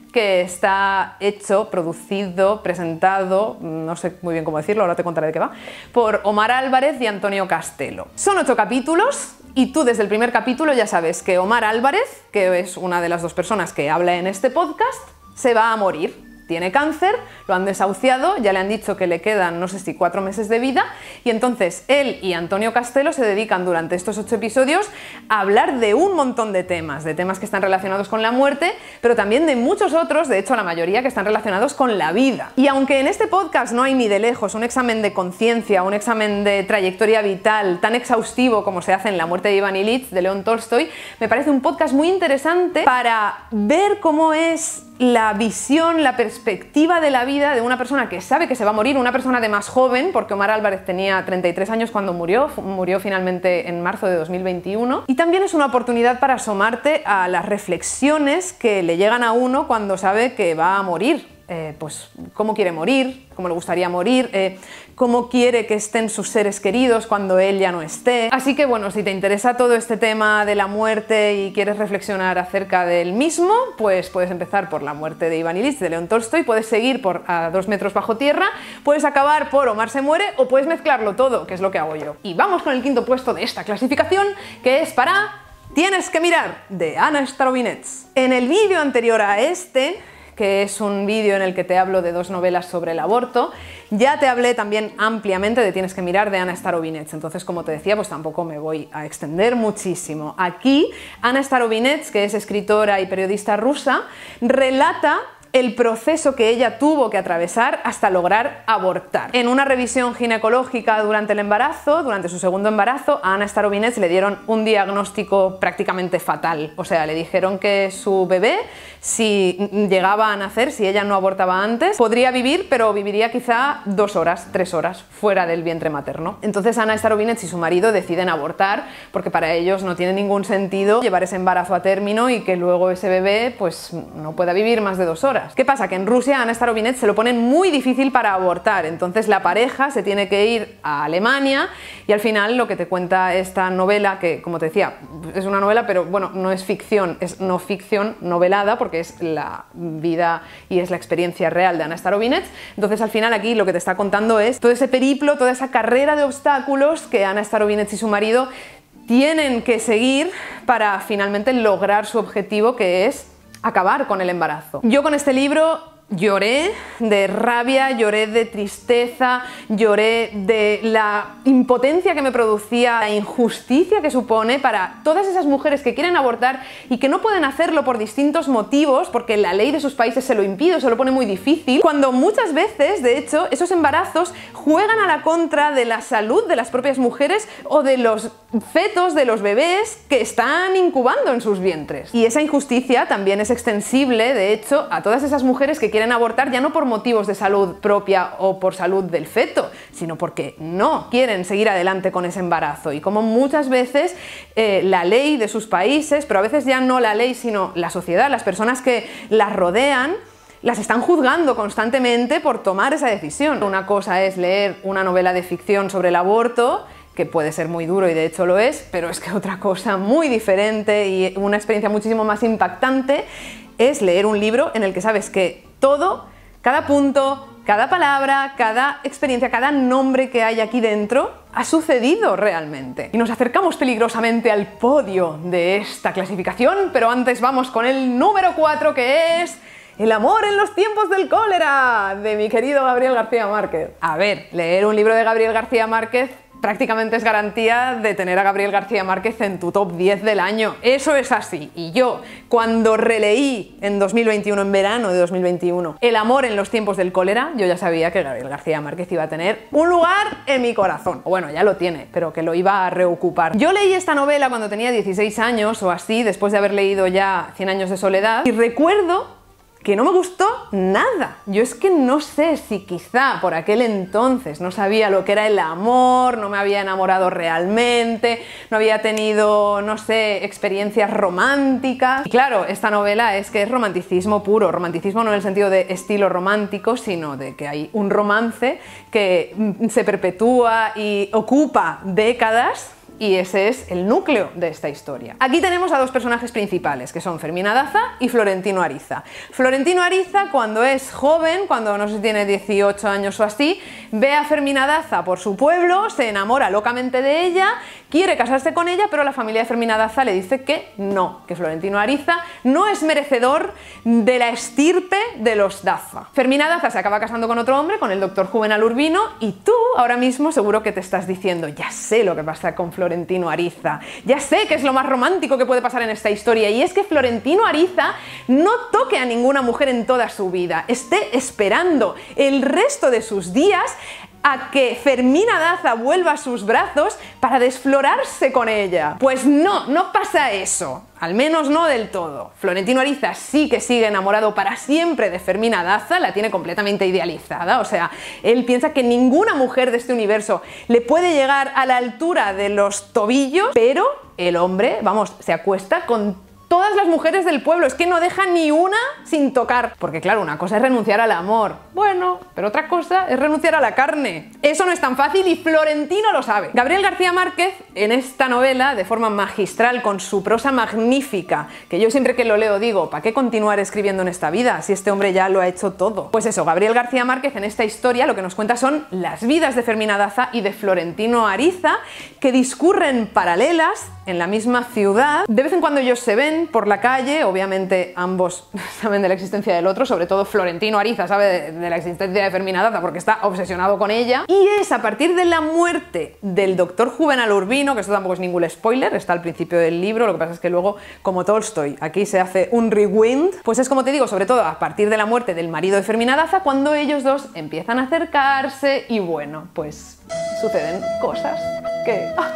que está hecho, producido, presentado, no sé muy bien cómo decirlo, ahora te contaré de qué va, por Omar Álvarez y Antonio Castelo. Son ocho capítulos y tú desde el primer capítulo ya sabes que Omar Álvarez, que es una de las dos personas que habla en este podcast, se va a morir. Tiene cáncer, lo han desahuciado, ya le han dicho que le quedan no sé si cuatro meses de vida y entonces él y Antonio Castelo se dedican durante estos ocho episodios a hablar de un montón de temas, de temas que están relacionados con la muerte, pero también de muchos otros, de hecho la mayoría que están relacionados con la vida. Y aunque en este podcast no hay ni de lejos un examen de conciencia, un examen de trayectoria vital tan exhaustivo como se hace en La muerte de Iván Ilich de León Tolstoy, me parece un podcast muy interesante para ver cómo es la visión, la perspectiva de la vida de una persona que sabe que se va a morir, una persona de más joven, porque Omar Álvarez tenía treinta y tres años cuando murió, murió finalmente en marzo de dos mil veintiuno, y también es una oportunidad para asomarte a las reflexiones que le llegan a uno cuando sabe que va a morir. Eh, pues cómo quiere morir, cómo le gustaría morir, eh, cómo quiere que estén sus seres queridos cuando él ya no esté. Así que bueno, si te interesa todo este tema de la muerte y quieres reflexionar acerca del mismo, pues puedes empezar por La muerte de Iván Ilich de León Tolstoy, puedes seguir por A dos metros bajo tierra, puedes acabar por Omar se muere o puedes mezclarlo todo, que es lo que hago yo. Y vamos con el quinto puesto de esta clasificación, que es para Tienes que mirar, de Anna Starobinets. En el vídeo anterior a este, que es un vídeo en el que te hablo de dos novelas sobre el aborto, ya te hablé también ampliamente de Tienes que mirar, de Anna Starobinets, entonces como te decía, pues tampoco me voy a extender muchísimo. Aquí, Anna Starobinets, que es escritora y periodista rusa, relata el proceso que ella tuvo que atravesar hasta lograr abortar. En una revisión ginecológica durante el embarazo, durante su segundo embarazo, a Anna Starobinets le dieron un diagnóstico prácticamente fatal. O sea, le dijeron que su bebé, si llegaba a nacer, si ella no abortaba antes, podría vivir, pero viviría quizá dos horas, tres horas fuera del vientre materno. Entonces Anna Starobinets y su marido deciden abortar porque para ellos no tiene ningún sentido llevar ese embarazo a término y que luego ese bebé pues no pueda vivir más de dos horas. ¿Qué pasa? Que en Rusia a Anna Starobinets se lo ponen muy difícil para abortar, entonces la pareja se tiene que ir a Alemania y al final lo que te cuenta esta novela, que como te decía, es una novela pero bueno, no es ficción, es no ficción novelada porque es la vida y es la experiencia real de Anna Starobinets, entonces al final aquí lo que te está contando es todo ese periplo, toda esa carrera de obstáculos que Anna Starobinets y su marido tienen que seguir para finalmente lograr su objetivo, que es acabar con el embarazo. Yo con este libro lloré de rabia, lloré de tristeza, lloré de la impotencia que me producía, la injusticia que supone para todas esas mujeres que quieren abortar y que no pueden hacerlo por distintos motivos, porque la ley de sus países se lo impide, se lo pone muy difícil, cuando muchas veces, de hecho, esos embarazos juegan a la contra de la salud de las propias mujeres o de los fetos, de los bebés que están incubando en sus vientres. Y esa injusticia también es extensible, de hecho, a todas esas mujeres que quieren quieren abortar ya no por motivos de salud propia o por salud del feto, sino porque no quieren seguir adelante con ese embarazo. Y como muchas veces eh, la ley de sus países, pero a veces ya no la ley, sino la sociedad, las personas que las rodean, las están juzgando constantemente por tomar esa decisión. Una cosa es leer una novela de ficción sobre el aborto, que puede ser muy duro y de hecho lo es, pero es que otra cosa muy diferente y una experiencia muchísimo más impactante es leer un libro en el que sabes que todo, cada punto, cada palabra, cada experiencia, cada nombre que hay aquí dentro ha sucedido realmente. Y nos acercamos peligrosamente al podio de esta clasificación, pero antes vamos con el número cuatro, que es El amor en los tiempos del cólera, de mi querido Gabriel García Márquez. A ver, leer un libro de Gabriel García Márquez prácticamente es garantía de tener a Gabriel García Márquez en tu top diez del año. Eso es así. Y yo, cuando releí en dos mil veintiuno, en verano de dos mil veintiuno, El amor en los tiempos del cólera, yo ya sabía que Gabriel García Márquez iba a tener un lugar en mi corazón. O bueno, ya lo tiene, pero que lo iba a reocupar. Yo leí esta novela cuando tenía dieciséis años o así, después de haber leído ya Cien años de soledad, y recuerdo que no me gustó nada. Yo es que no sé si quizá por aquel entonces no sabía lo que era el amor, no me había enamorado realmente, no había tenido, no sé, experiencias románticas. Y claro, esta novela es que es romanticismo puro, romanticismo no en el sentido de estilo romántico, sino de que hay un romance que se perpetúa y ocupa décadas y ese es el núcleo de esta historia. Aquí tenemos a dos personajes principales, que son Fermina Daza y Florentino Ariza. Florentino Ariza, cuando es joven, cuando no sé si tiene dieciocho años o así, ve a Fermina Daza por su pueblo, se enamora locamente de ella, quiere casarse con ella, pero la familia de Fermina Daza le dice que no, que Florentino Ariza no es merecedor de la estirpe de los Daza. Fermina Daza se acaba casando con otro hombre, con el doctor Juvenal Urbino, y tú ahora mismo seguro que te estás diciendo, ya sé lo que pasa con Florentino Ariza, ya sé que es lo más romántico que puede pasar en esta historia, y es que Florentino Ariza no toque a ninguna mujer en toda su vida, esté esperando el resto de sus días a que Fermina Daza vuelva a sus brazos para desflorarse con ella. Pues no, no pasa eso. Al menos no del todo. Florentino Ariza sí que sigue enamorado para siempre de Fermina Daza, la tiene completamente idealizada, o sea, él piensa que ninguna mujer de este universo le puede llegar a la altura de los tobillos, pero el hombre, vamos, se acuesta con todas las mujeres del pueblo, es que no deja ni una sin tocar. Porque claro, una cosa es renunciar al amor, bueno, pero otra cosa es renunciar a la carne. Eso no es tan fácil y Florentino lo sabe. Gabriel García Márquez, en esta novela, de forma magistral, con su prosa magnífica, que yo siempre que lo leo digo, ¿para qué continuar escribiendo en esta vida si este hombre ya lo ha hecho todo? Pues eso, Gabriel García Márquez en esta historia lo que nos cuenta son las vidas de Fermina Daza y de Florentino Ariza, que discurren paralelas en la misma ciudad. De vez en cuando ellos se ven por la calle, obviamente ambos saben de la existencia del otro, sobre todo Florentino Ariza sabe de, de la existencia de Fermina Daza porque está obsesionado con ella, y es a partir de la muerte del doctor Juvenal Urbino, que esto tampoco es ningún spoiler, está al principio del libro, lo que pasa es que luego, como Tolstoy, aquí se hace un rewind, pues es como te digo, sobre todo a partir de la muerte del marido de Fermina Daza, cuando ellos dos empiezan a acercarse y bueno, pues suceden cosas que ¡ah!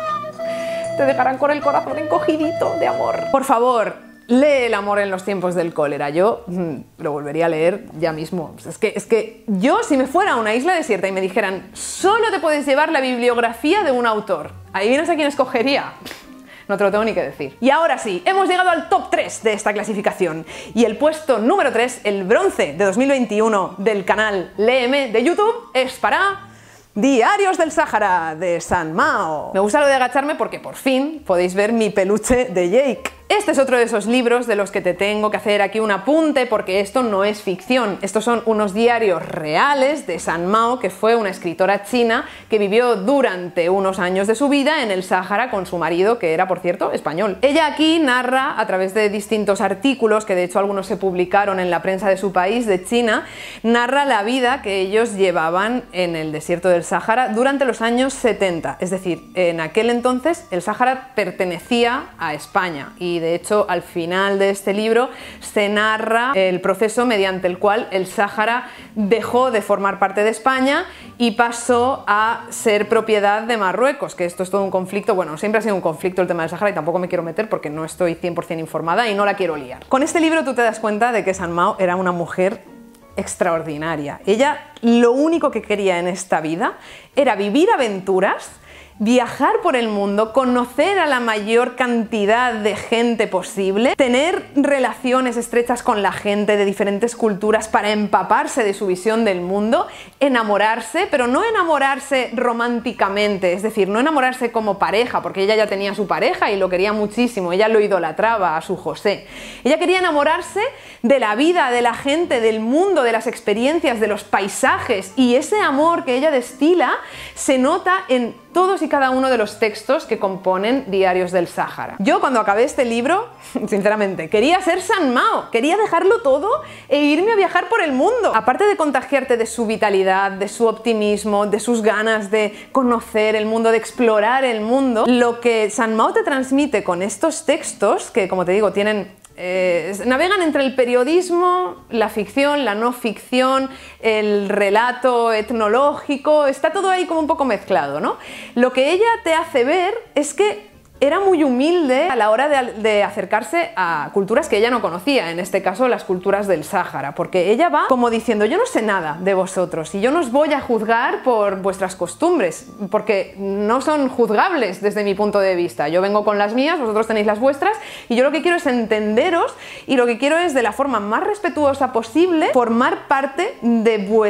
Te dejarán con el corazón encogidito de amor. Por favor, lee El amor en los tiempos del cólera. Yo mm, lo volvería a leer ya mismo. Es que, es que yo, si me fuera a una isla desierta y me dijeran solo te puedes llevar la bibliografía de un autor, ¿adivinas a quién escogería? No te lo tengo ni que decir. Y ahora sí, hemos llegado al top tres de esta clasificación. Y el puesto número tres, el bronce de dos mil veintiuno del canal Léeme de YouTube, es para Diarios del Sáhara, de San Mao. Me gusta lo de agacharme porque por fin podéis ver mi peluche de Jake. Este es otro de esos libros de los que te tengo que hacer aquí un apunte porque esto no es ficción. Estos son unos diarios reales de San Mao, que fue una escritora china que vivió durante unos años de su vida en el Sáhara con su marido, que era, por cierto, español. Ella aquí narra, a través de distintos artículos, que de hecho algunos se publicaron en la prensa de su país, de China, narra la vida que ellos llevaban en el desierto del Sáhara durante los años setenta. Es decir, en aquel entonces el Sáhara pertenecía a España y de hecho al final de este libro se narra el proceso mediante el cual el Sáhara dejó de formar parte de España y pasó a ser propiedad de Marruecos, que esto es todo un conflicto, bueno, siempre ha sido un conflicto el tema del Sáhara y tampoco me quiero meter porque no estoy cien por cien informada y no la quiero liar. Con este libro tú te das cuenta de que San Mao era una mujer extraordinaria. Ella lo único que quería en esta vida era vivir aventuras, viajar por el mundo, conocer a la mayor cantidad de gente posible, tener relaciones estrechas con la gente de diferentes culturas para empaparse de su visión del mundo, enamorarse, pero no enamorarse románticamente, es decir, no enamorarse como pareja, porque ella ya tenía su pareja y lo quería muchísimo, ella lo idolatraba a su José. Ella quería enamorarse de la vida, de la gente, del mundo, de las experiencias, de los paisajes, y ese amor que ella destila se nota en todos y cada uno de los textos que componen Diarios del Sáhara. Yo cuando acabé este libro, sinceramente, quería ser San Mao, quería dejarlo todo e irme a viajar por el mundo. Aparte de contagiarte de su vitalidad, de su optimismo, de sus ganas de conocer el mundo, de explorar el mundo, lo que San Mao te transmite con estos textos, que como te digo, tienen Eh, navegan entre el periodismo, la ficción, la no ficción, el relato etnológico, está todo ahí como un poco mezclado, ¿no? Lo que ella te hace ver es que era muy humilde a la hora de, de acercarse a culturas que ella no conocía, en este caso las culturas del Sáhara, porque ella va como diciendo, yo no sé nada de vosotros y yo no os voy a juzgar por vuestras costumbres, porque no son juzgables desde mi punto de vista. Yo vengo con las mías, vosotros tenéis las vuestras y yo lo que quiero es entenderos y lo que quiero es, de la forma más respetuosa posible, formar parte de vuestra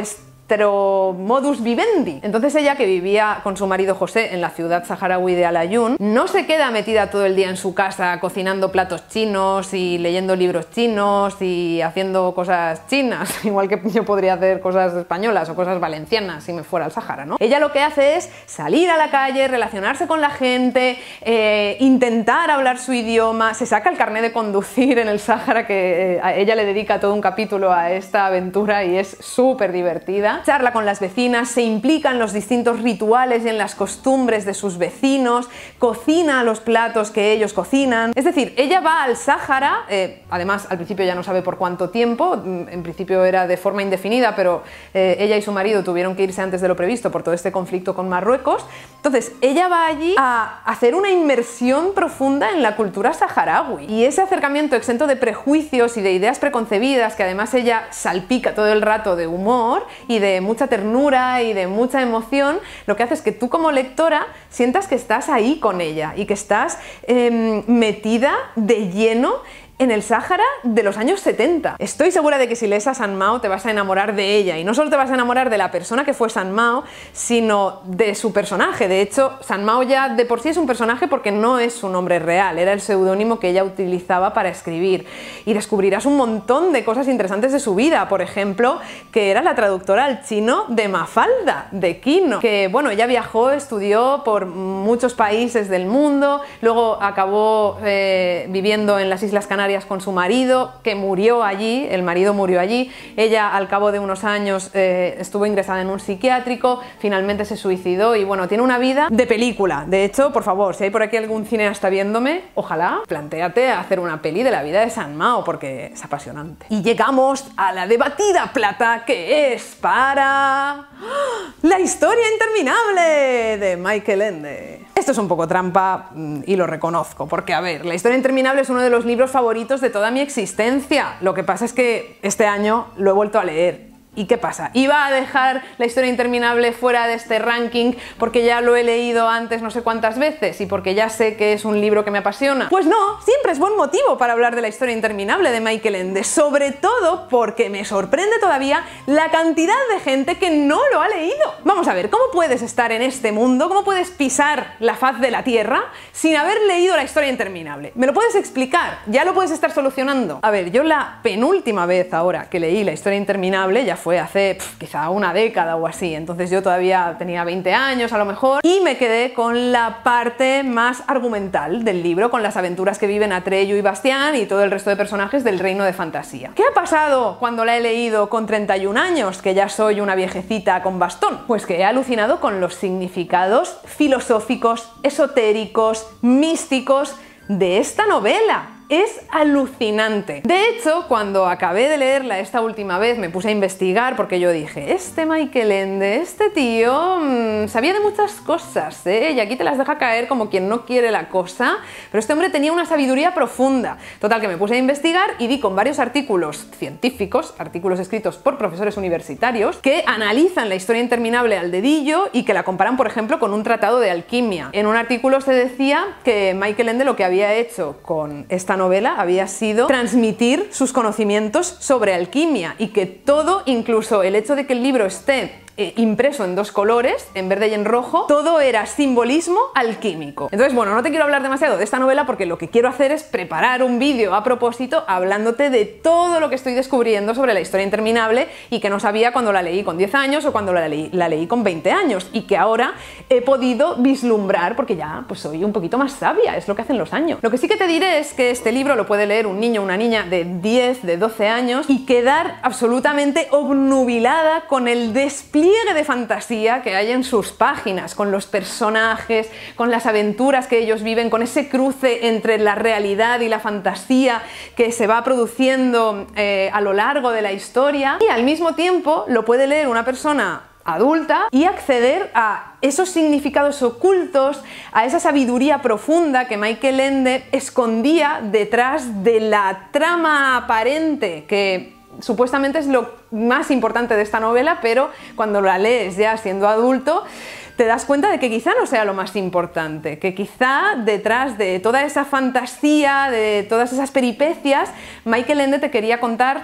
nuestro modus vivendi. Entonces ella, que vivía con su marido José en la ciudad saharaui de Al-Aaiún, no se queda metida todo el día en su casa cocinando platos chinos y leyendo libros chinos y haciendo cosas chinas, igual que yo podría hacer cosas españolas o cosas valencianas si me fuera al Sahara, ¿no? Ella lo que hace es salir a la calle, relacionarse con la gente, eh, intentar hablar su idioma, se saca el carnet de conducir en el Sahara, que eh, a ella le dedica todo un capítulo a esta aventura y es súper divertida. Charla con las vecinas, se implica en los distintos rituales y en las costumbres de sus vecinos, cocina los platos que ellos cocinan. Es decir, ella va al Sahara, eh, además al principio ya no sabe por cuánto tiempo, en principio era de forma indefinida, pero eh, ella y su marido tuvieron que irse antes de lo previsto por todo este conflicto con Marruecos. Entonces ella va allí a hacer una inmersión profunda en la cultura saharaui, y ese acercamiento exento de prejuicios y de ideas preconcebidas, que además ella salpica todo el rato de humor y de mucha ternura y de mucha emoción, lo que hace es que tú como lectora sientas que estás ahí con ella y que estás eh, metida de lleno en el Sáhara de los años setenta. Estoy segura de que si lees a San Mao te vas a enamorar de ella, y no solo te vas a enamorar de la persona que fue San Mao, sino de su personaje. De hecho, San Mao ya de por sí es un personaje porque no es su nombre real, era el seudónimo que ella utilizaba para escribir. Y descubrirás un montón de cosas interesantes de su vida, por ejemplo, que era la traductora al chino de Mafalda, de Quino, que bueno, ella viajó, estudió por muchos países del mundo, luego acabó eh, viviendo en las Islas Canarias con su marido, que murió allí, el marido murió allí, ella al cabo de unos años eh, estuvo ingresada en un psiquiátrico, finalmente se suicidó y bueno, tiene una vida de película. De hecho, por favor, si hay por aquí algún cineasta viéndome, ojalá plantéate hacer una peli de la vida de San Mao, porque es apasionante. Y llegamos a la debatida plata, que es para La historia interminable de Michael Ende. Esto es un poco trampa y lo reconozco, porque a ver, La historia interminable es uno de los libros favoritos de toda mi existencia. Lo que pasa es que este año lo he vuelto a leer. ¿Y qué pasa? ¿Iba a dejar La historia interminable fuera de este ranking porque ya lo he leído antes no sé cuántas veces y porque ya sé que es un libro que me apasiona? Pues no, siempre es buen motivo para hablar de La historia interminable de Michael Ende, sobre todo porque me sorprende todavía la cantidad de gente que no lo ha leído. Vamos a ver, ¿cómo puedes estar en este mundo? ¿Cómo puedes pisar la faz de la Tierra sin haber leído La historia interminable? ¿Me lo puedes explicar? ¿Ya lo puedes estar solucionando? A ver, yo la penúltima vez ahora que leí La historia interminable ya fue hace pf, quizá una década o así, entonces yo todavía tenía veinte años a lo mejor, y me quedé con la parte más argumental del libro, con las aventuras que viven Atreyu y Bastián y todo el resto de personajes del reino de fantasía. ¿Qué ha pasado cuando la he leído con treinta y un años, que ya soy una viejecita con bastón? Pues que he alucinado con los significados filosóficos, esotéricos, místicos de esta novela. Es alucinante. De hecho, cuando acabé de leerla esta última vez me puse a investigar, porque yo dije, este Michael Ende, este tío mmm, sabía de muchas cosas, ¿eh? Y aquí te las deja caer como quien no quiere la cosa, pero este hombre tenía una sabiduría profunda. Total, que me puse a investigar y di con varios artículos científicos, artículos escritos por profesores universitarios, que analizan La historia interminable al dedillo y que la comparan, por ejemplo, con un tratado de alquimia. En un artículo se decía que Michael Ende lo que había hecho con esta novela había sido transmitir sus conocimientos sobre alquimia, y que todo, incluso el hecho de que el libro esté Eh, impreso en dos colores, en verde y en rojo, todo era simbolismo alquímico. Entonces, bueno, no te quiero hablar demasiado de esta novela porque lo que quiero hacer es preparar un vídeo a propósito hablándote de todo lo que estoy descubriendo sobre La historia interminable y que no sabía cuando la leí con diez años o cuando la leí, la leí con veinte años, y que ahora he podido vislumbrar porque ya pues soy un poquito más sabia, es lo que hacen los años. Lo que sí que te diré es que este libro lo puede leer un niño o una niña de diez, de doce años y quedar absolutamente obnubilada con el despliegue de fantasía que hay en sus páginas, con los personajes, con las aventuras que ellos viven, con ese cruce entre la realidad y la fantasía que se va produciendo eh, a lo largo de la historia, y al mismo tiempo lo puede leer una persona adulta y acceder a esos significados ocultos, a esa sabiduría profunda que Michael Ende escondía detrás de la trama aparente, que supuestamente es lo más importante de esta novela, pero cuando la lees ya siendo adulto te das cuenta de que quizá no sea lo más importante, que quizá detrás de toda esa fantasía, de todas esas peripecias, Michael Ende te quería contar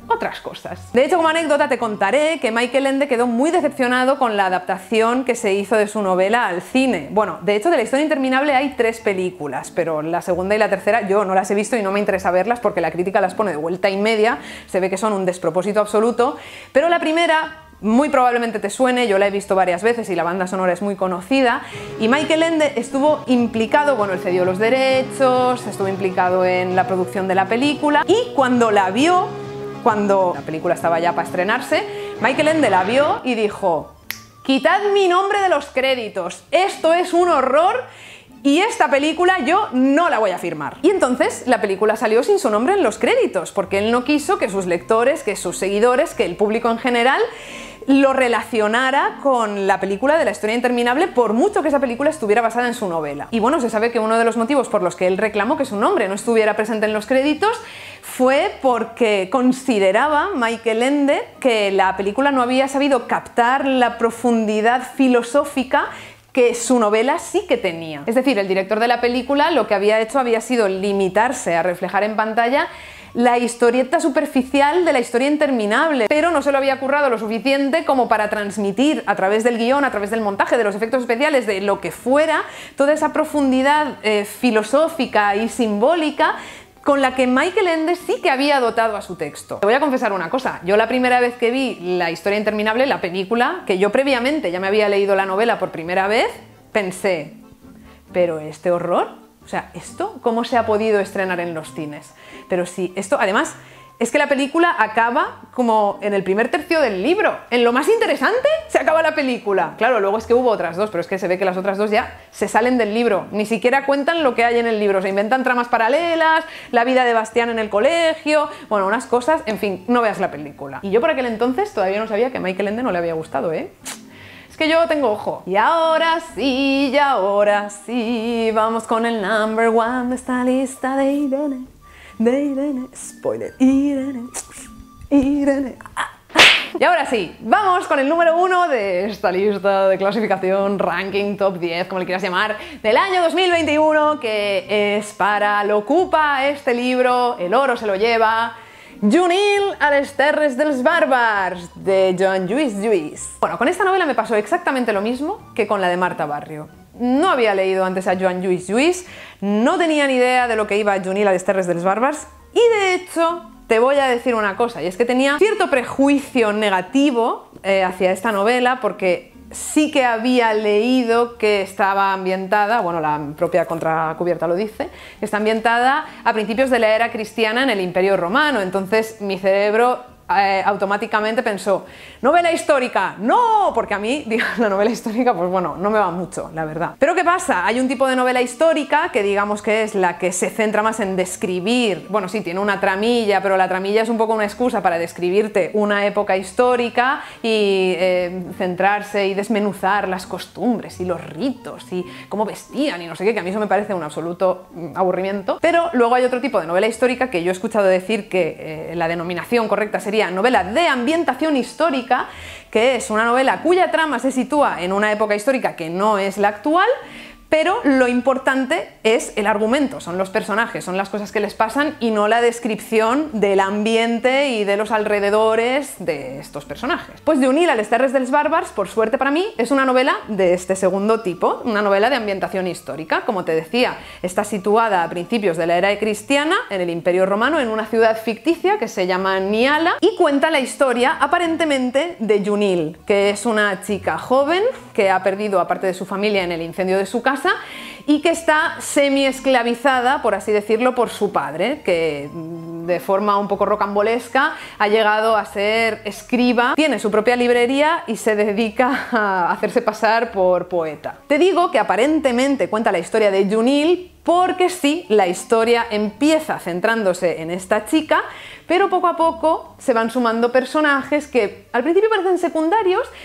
otras cosas. De hecho, como anécdota te contaré que Michael Ende quedó muy decepcionado con la adaptación que se hizo de su novela al cine. Bueno, de hecho, de La historia interminable hay tres películas, pero la segunda y la tercera yo no las he visto y no me interesa verlas porque la crítica las pone de vuelta y media, se ve que son un despropósito absoluto, pero la primera muy probablemente te suene, yo la he visto varias veces y la banda sonora es muy conocida, y Michael Ende estuvo implicado, bueno, él cedió los derechos, estuvo implicado en la producción de la película, y cuando la vio, cuando la película estaba ya para estrenarse, Michael Ende la vio y dijo: quitad mi nombre de los créditos, esto es un horror y esta película yo no la voy a firmar. Y entonces la película salió sin su nombre en los créditos, porque él no quiso que sus lectores, que sus seguidores, que el público en general lo relacionara con la película de La historia interminable, por mucho que esa película estuviera basada en su novela. Y bueno, se sabe que uno de los motivos por los que él reclamó que su nombre no estuviera presente en los créditos fue porque consideraba Michael Ende que la película no había sabido captar la profundidad filosófica que su novela sí que tenía. Es decir, el director de la película lo que había hecho había sido limitarse a reflejar en pantalla la historieta superficial de La historia interminable, pero no se lo había currado lo suficiente como para transmitir a través del guión, a través del montaje, de los efectos especiales, de lo que fuera, toda esa profundidad eh, filosófica y simbólica con la que Michael Ende sí que había dotado a su texto. Te voy a confesar una cosa, yo la primera vez que vi La historia interminable, la película, que yo previamente ya me había leído la novela por primera vez, pensé, ¿pero este horror? O sea, ¿esto cómo se ha podido estrenar en los cines? Pero sí, esto además es que la película acaba como en el primer tercio del libro. En lo más interesante se acaba la película. Claro, luego es que hubo otras dos, pero es que se ve que las otras dos ya se salen del libro. Ni siquiera cuentan lo que hay en el libro. Se inventan tramas paralelas, la vida de Bastián en el colegio, bueno, unas cosas, en fin, no veas la película. Y yo por aquel entonces todavía no sabía que a Michael Ende no le había gustado, ¿eh? Que yo tengo ojo. Y ahora sí, y ahora sí, vamos con el number one de esta lista de Irene, de Irene, spoiler, Irene, Irene. Ah, ah. Y ahora sí, vamos con el número uno de esta lista de clasificación, ranking, top diez, como le quieras llamar, del año dos mil veintiuno, que es para lo ocupa este libro, el oro se lo lleva, Junil a les terres dels bàrbars, de Joan Lluís Lluís. Bueno, con esta novela me pasó exactamente lo mismo que con la de Marta Barrio. No había leído antes a Joan Lluís Lluís, no tenía ni idea de lo que iba Junil a les terres dels bàrbars, y de hecho te voy a decir una cosa, y es que tenía cierto prejuicio negativo eh, hacia esta novela, porque sí que había leído que estaba ambientada, bueno, la propia contracubierta lo dice, que está ambientada a principios de la era cristiana en el Imperio Romano. Entonces mi cerebro eh, automáticamente pensó, novela histórica, no, porque a mí, digo, la novela histórica, pues bueno, no me va mucho, la verdad. Pero ¿qué pasa? Hay un tipo de novela histórica que digamos que es la que se centra más en describir, bueno, sí, tiene una tramilla, pero la tramilla es un poco una excusa para describirte una época histórica y eh, centrarse y desmenuzar las costumbres y los ritos y cómo vestían y no sé qué, que a mí eso me parece un absoluto aburrimiento. Pero luego hay otro tipo de novela histórica que yo he escuchado decir que eh, la denominación correcta sería novela de ambientación histórica, que es una novela cuya trama se sitúa en una época histórica que no es la actual, pero lo importante es el argumento, son los personajes, son las cosas que les pasan y no la descripción del ambiente y de los alrededores de estos personajes. Pues Junil a les terres dels bàrbars, por suerte para mí, es una novela de este segundo tipo, una novela de ambientación histórica. Como te decía, está situada a principios de la era cristiana, en el Imperio Romano, en una ciudad ficticia que se llama Nyala, y cuenta la historia aparentemente de Junil, que es una chica joven que ha perdido a parte de su familia en el incendio de su casa y que está semi-esclavizada, por así decirlo, por su padre, que de forma un poco rocambolesca ha llegado a ser escriba, tiene su propia librería y se dedica a hacerse pasar por poeta. Te digo que aparentemente cuenta la historia de Junil porque sí, la historia empieza centrándose en esta chica, pero poco a poco se van sumando personajes que al principio parecen secundarios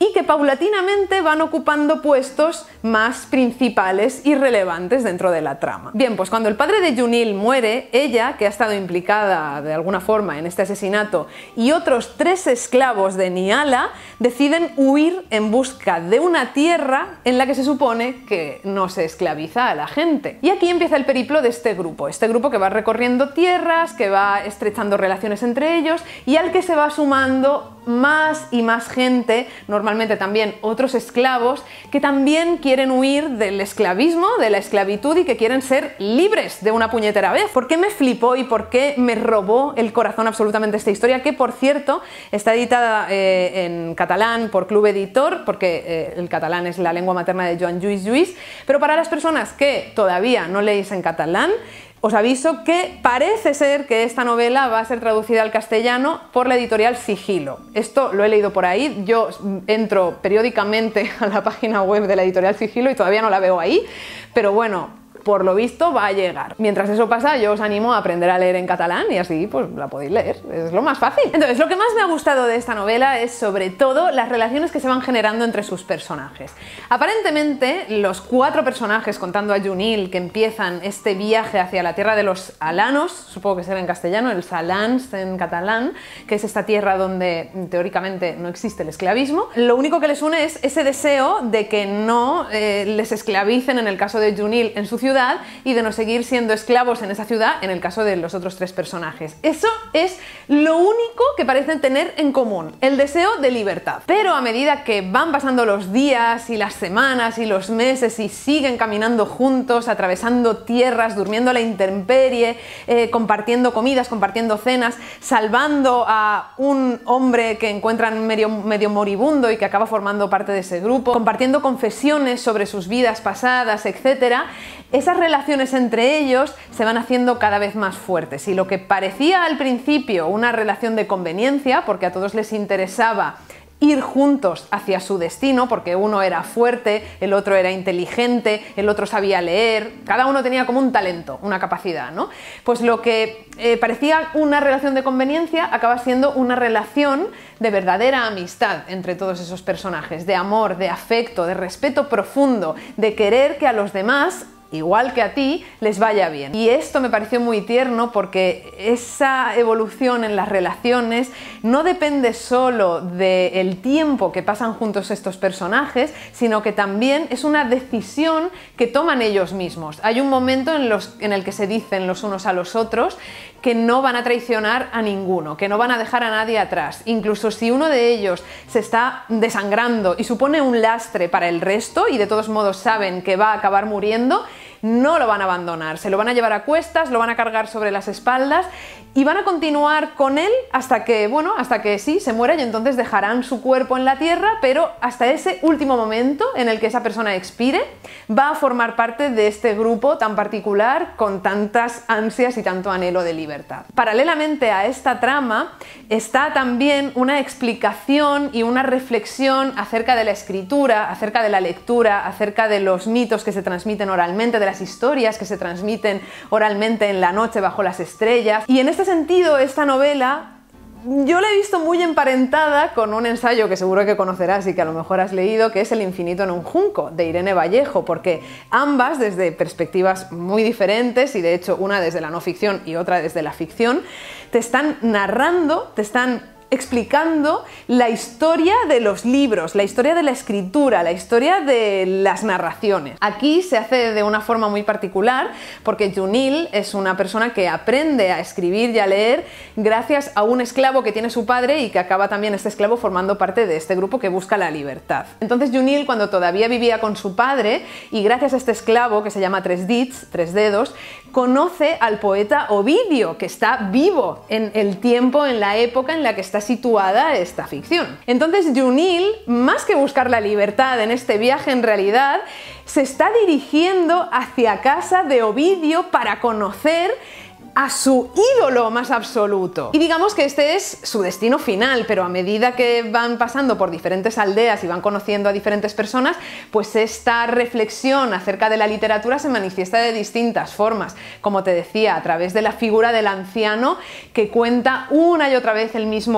y que paulatinamente van ocupando puestos más principales y relevantes dentro de la trama. Bien, pues cuando el padre de Junil muere, ella, que ha estado implicada de alguna forma en este asesinato, y otros tres esclavos de Nyala deciden huir en busca de una tierra en la que se supone que no se esclaviza a la gente. Y aquí empieza el periplo de este grupo, este grupo que va recorriendo tierras, que va estrechando relaciones entre ellos y al que se va sumando más y más gente, normalmente también otros esclavos, que también quieren huir del esclavismo, de la esclavitud y que quieren ser libres de una puñetera vez. ¿Por qué me flipó y por qué me robó el corazón absolutamente esta historia? Que, por cierto, está editada eh, en catalán por Club Editor, porque eh, el catalán es la lengua materna de Joan Lluís Lluís, pero para las personas que todavía no leéis en catalán, os aviso que parece ser que esta novela va a ser traducida al castellano por la editorial Sigilo. Esto lo he leído por ahí, yo entro periódicamente a la página web de la editorial Sigilo y todavía no la veo ahí, pero bueno, por lo visto va a llegar. Mientras eso pasa, yo os animo a aprender a leer en catalán y así pues la podéis leer, es lo más fácil. Entonces, lo que más me ha gustado de esta novela es sobre todo las relaciones que se van generando entre sus personajes. Aparentemente, los cuatro personajes, contando a Junil, que empiezan este viaje hacia la tierra de los alanos, supongo que será en castellano, el salans en catalán, que es esta tierra donde teóricamente no existe el esclavismo, lo único que les une es ese deseo de que no eh, les esclavicen en el caso de Junil en su ciudad y de no seguir siendo esclavos en esa ciudad en el caso de los otros tres personajes. Eso es lo único que parecen tener en común, el deseo de libertad. Pero a medida que van pasando los días y las semanas y los meses y siguen caminando juntos, atravesando tierras, durmiendo a la intemperie, eh, compartiendo comidas, compartiendo cenas, salvando a un hombre que encuentran medio, medio moribundo y que acaba formando parte de ese grupo, compartiendo confesiones sobre sus vidas pasadas, etcétera, esas relaciones entre ellos se van haciendo cada vez más fuertes y lo que parecía al principio una relación de conveniencia, porque a todos les interesaba ir juntos hacia su destino, porque uno era fuerte, el otro era inteligente, el otro sabía leer, cada uno tenía como un talento, una capacidad, ¿no? Pues lo que eh, parecía una relación de conveniencia acaba siendo una relación de verdadera amistad entre todos esos personajes, de amor, de afecto, de respeto profundo, de querer que a los demás, igual que a ti, les vaya bien. Y esto me pareció muy tierno porque esa evolución en las relaciones no depende solo del tiempo que pasan juntos estos personajes, sino que también es una decisión que toman ellos mismos. Hay un momento en, los, en el que se dicen los unos a los otros que no van a traicionar a ninguno, que no van a dejar a nadie atrás. Incluso si uno de ellos se está desangrando y supone un lastre para el resto y de todos modos saben que va a acabar muriendo, no lo van a abandonar, se lo van a llevar a cuestas, lo van a cargar sobre las espaldas y van a continuar con él hasta que, bueno, hasta que sí, se muera y entonces dejarán su cuerpo en la tierra, pero hasta ese último momento en el que esa persona expire, va a formar parte de este grupo tan particular con tantas ansias y tanto anhelo de libertad. Paralelamente a esta trama está también una explicación y una reflexión acerca de la escritura, acerca de la lectura, acerca de los mitos que se transmiten oralmente, de las historias que se transmiten oralmente en la noche bajo las estrellas. Y en este sentido, esta novela yo la he visto muy emparentada con un ensayo que seguro que conocerás y que a lo mejor has leído, que es El infinito en un junco, de Irene Vallejo, porque ambas, desde perspectivas muy diferentes, y de hecho una desde la no ficción y otra desde la ficción, te están narrando, te están explicando la historia de los libros, la historia de la escritura, la historia de las narraciones. Aquí se hace de una forma muy particular porque Junil es una persona que aprende a escribir y a leer gracias a un esclavo que tiene su padre y que acaba también este esclavo formando parte de este grupo que busca la libertad. Entonces Junil, cuando todavía vivía con su padre y gracias a este esclavo que se llama Tres Dits, Tres Dedos, conoce al poeta Ovidio, que está vivo en el tiempo, en la época en la que está situada esta ficción. Entonces Junil, más que buscar la libertad en este viaje, en realidad se está dirigiendo hacia casa de Ovidio para conocer a su ídolo más absoluto. Y digamos que este es su destino final, pero a medida que van pasando por diferentes aldeas y van conociendo a diferentes personas, pues esta reflexión acerca de la literatura se manifiesta de distintas formas. Como te decía, a través de la figura del anciano que cuenta una y otra vez el mismo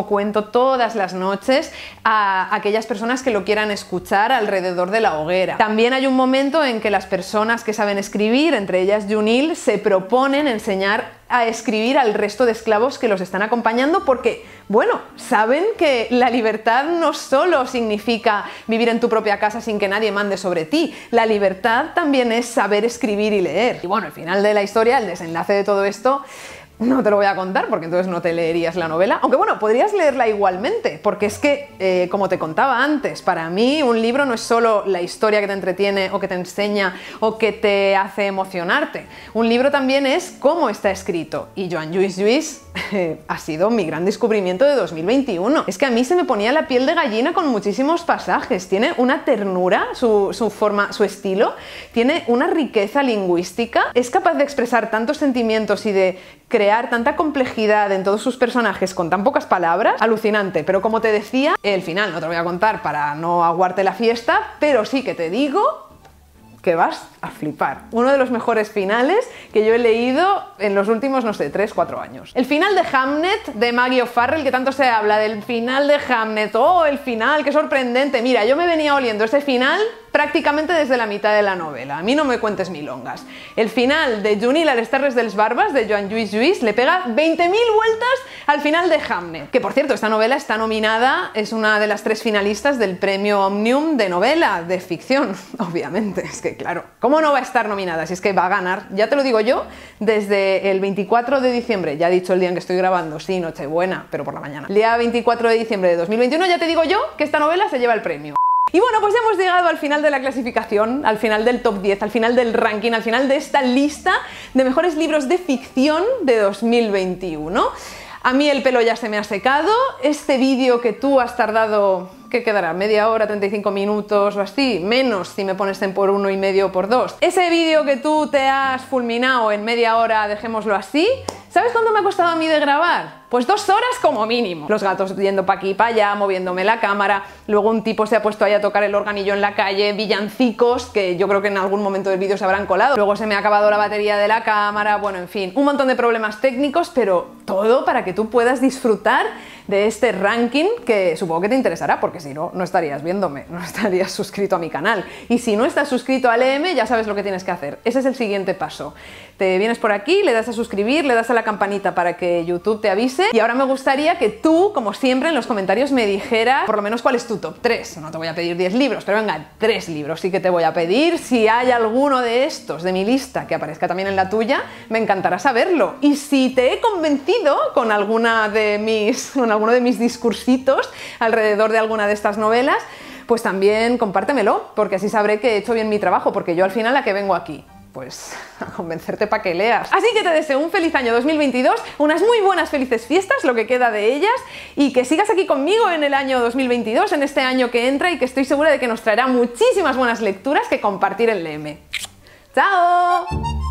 mismo cuento todas las noches a aquellas personas que lo quieran escuchar alrededor de la hoguera. También hay un momento en que las personas que saben escribir, entre ellas Junil, se proponen enseñar a escribir al resto de esclavos que los están acompañando porque, bueno, saben que la libertad no solo significa vivir en tu propia casa sin que nadie mande sobre ti, la libertad también es saber escribir y leer. Y bueno, al final de la historia, el desenlace de todo esto, no te lo voy a contar porque entonces no te leerías la novela, aunque bueno, podrías leerla igualmente, porque es que, eh, como te contaba antes, para mí un libro no es solo la historia que te entretiene o que te enseña o que te hace emocionarte, un libro también es cómo está escrito, y Joan Lluís Lluís eh, ha sido mi gran descubrimiento de dos mil veintiuno. Es que a mí se me ponía la piel de gallina con muchísimos pasajes, tiene una ternura, su, su forma, su estilo, tiene una riqueza lingüística, es capaz de expresar tantos sentimientos y de crear tanta complejidad en todos sus personajes con tan pocas palabras, alucinante. Pero como te decía, el final no te lo voy a contar para no aguarte la fiesta, pero sí que te digo que vas a flipar. Uno de los mejores finales que yo he leído en los últimos, no sé, tres cuatro años. El final de Hamnet de Maggie O'Farrell, que tanto se habla del final de Hamnet, oh, el final, qué sorprendente. Mira, yo me venía oliendo ese final prácticamente desde la mitad de la novela. A mí no me cuentes milongas. El final de Junil a les Terres dels Barbas, de Joan Lluís Lluís, le pega veinte mil vueltas al final de Hamnet. Que por cierto, esta novela está nominada, es una de las tres finalistas del premio Omnium de novela, de ficción, obviamente. Es que claro, ¿cómo no va a estar nominada? Si es que va a ganar, ya te lo digo yo, desde el veinticuatro de diciembre, ya he dicho el día en que estoy grabando, sí, Nochebuena, pero por la mañana. El día veinticuatro de diciembre de dos mil veintiuno ya te digo yo que esta novela se lleva el premio. Y bueno, pues ya hemos llegado al final de la clasificación, al final del top diez, al final del ranking, al final de esta lista de mejores libros de ficción de dos mil veintiuno. A mí el pelo ya se me ha secado, este vídeo que tú has tardado, ¿qué quedará? ¿Media hora, treinta y cinco minutos o así? Menos si me pones en por uno y medio o por dos. Ese vídeo que tú te has fulminado en media hora, dejémoslo así, ¿sabes cuánto me ha costado a mí de grabar? Pues dos horas como mínimo. Los gatos yendo para aquí y para allá, moviéndome la cámara, luego un tipo se ha puesto ahí a tocar el organillo en la calle, villancicos, que yo creo que en algún momento del vídeo se habrán colado, luego se me ha acabado la batería de la cámara, bueno, en fin, un montón de problemas técnicos, pero todo para que tú puedas disfrutar de este ranking que supongo que te interesará, porque si no, no estarías viéndome, no estarías suscrito a mi canal. Y si no estás suscrito al E M, ya sabes lo que tienes que hacer. Ese es el siguiente paso. Te vienes por aquí, le das a suscribir, le das a la campanita para que YouTube te avise. Y ahora me gustaría que tú, como siempre, en los comentarios me dijeras por lo menos cuál es tu top tres. No te voy a pedir diez libros, pero venga, tres libros sí que te voy a pedir. Si hay alguno de estos de mi lista que aparezca también en la tuya, me encantará saberlo. Y si te he convencido con alguna de mis, con alguno de mis discursitos alrededor de alguna de estas novelas, pues también compártemelo, porque así sabré que he hecho bien mi trabajo, porque yo al final a qué vengo aquí, pues a convencerte para que leas. Así que te deseo un feliz año dos mil veintidós, unas muy buenas felices fiestas, lo que queda de ellas, y que sigas aquí conmigo en el año dos mil veintidós, en este año que entra y que estoy segura de que nos traerá muchísimas buenas lecturas que compartir en L M. ¡Chao!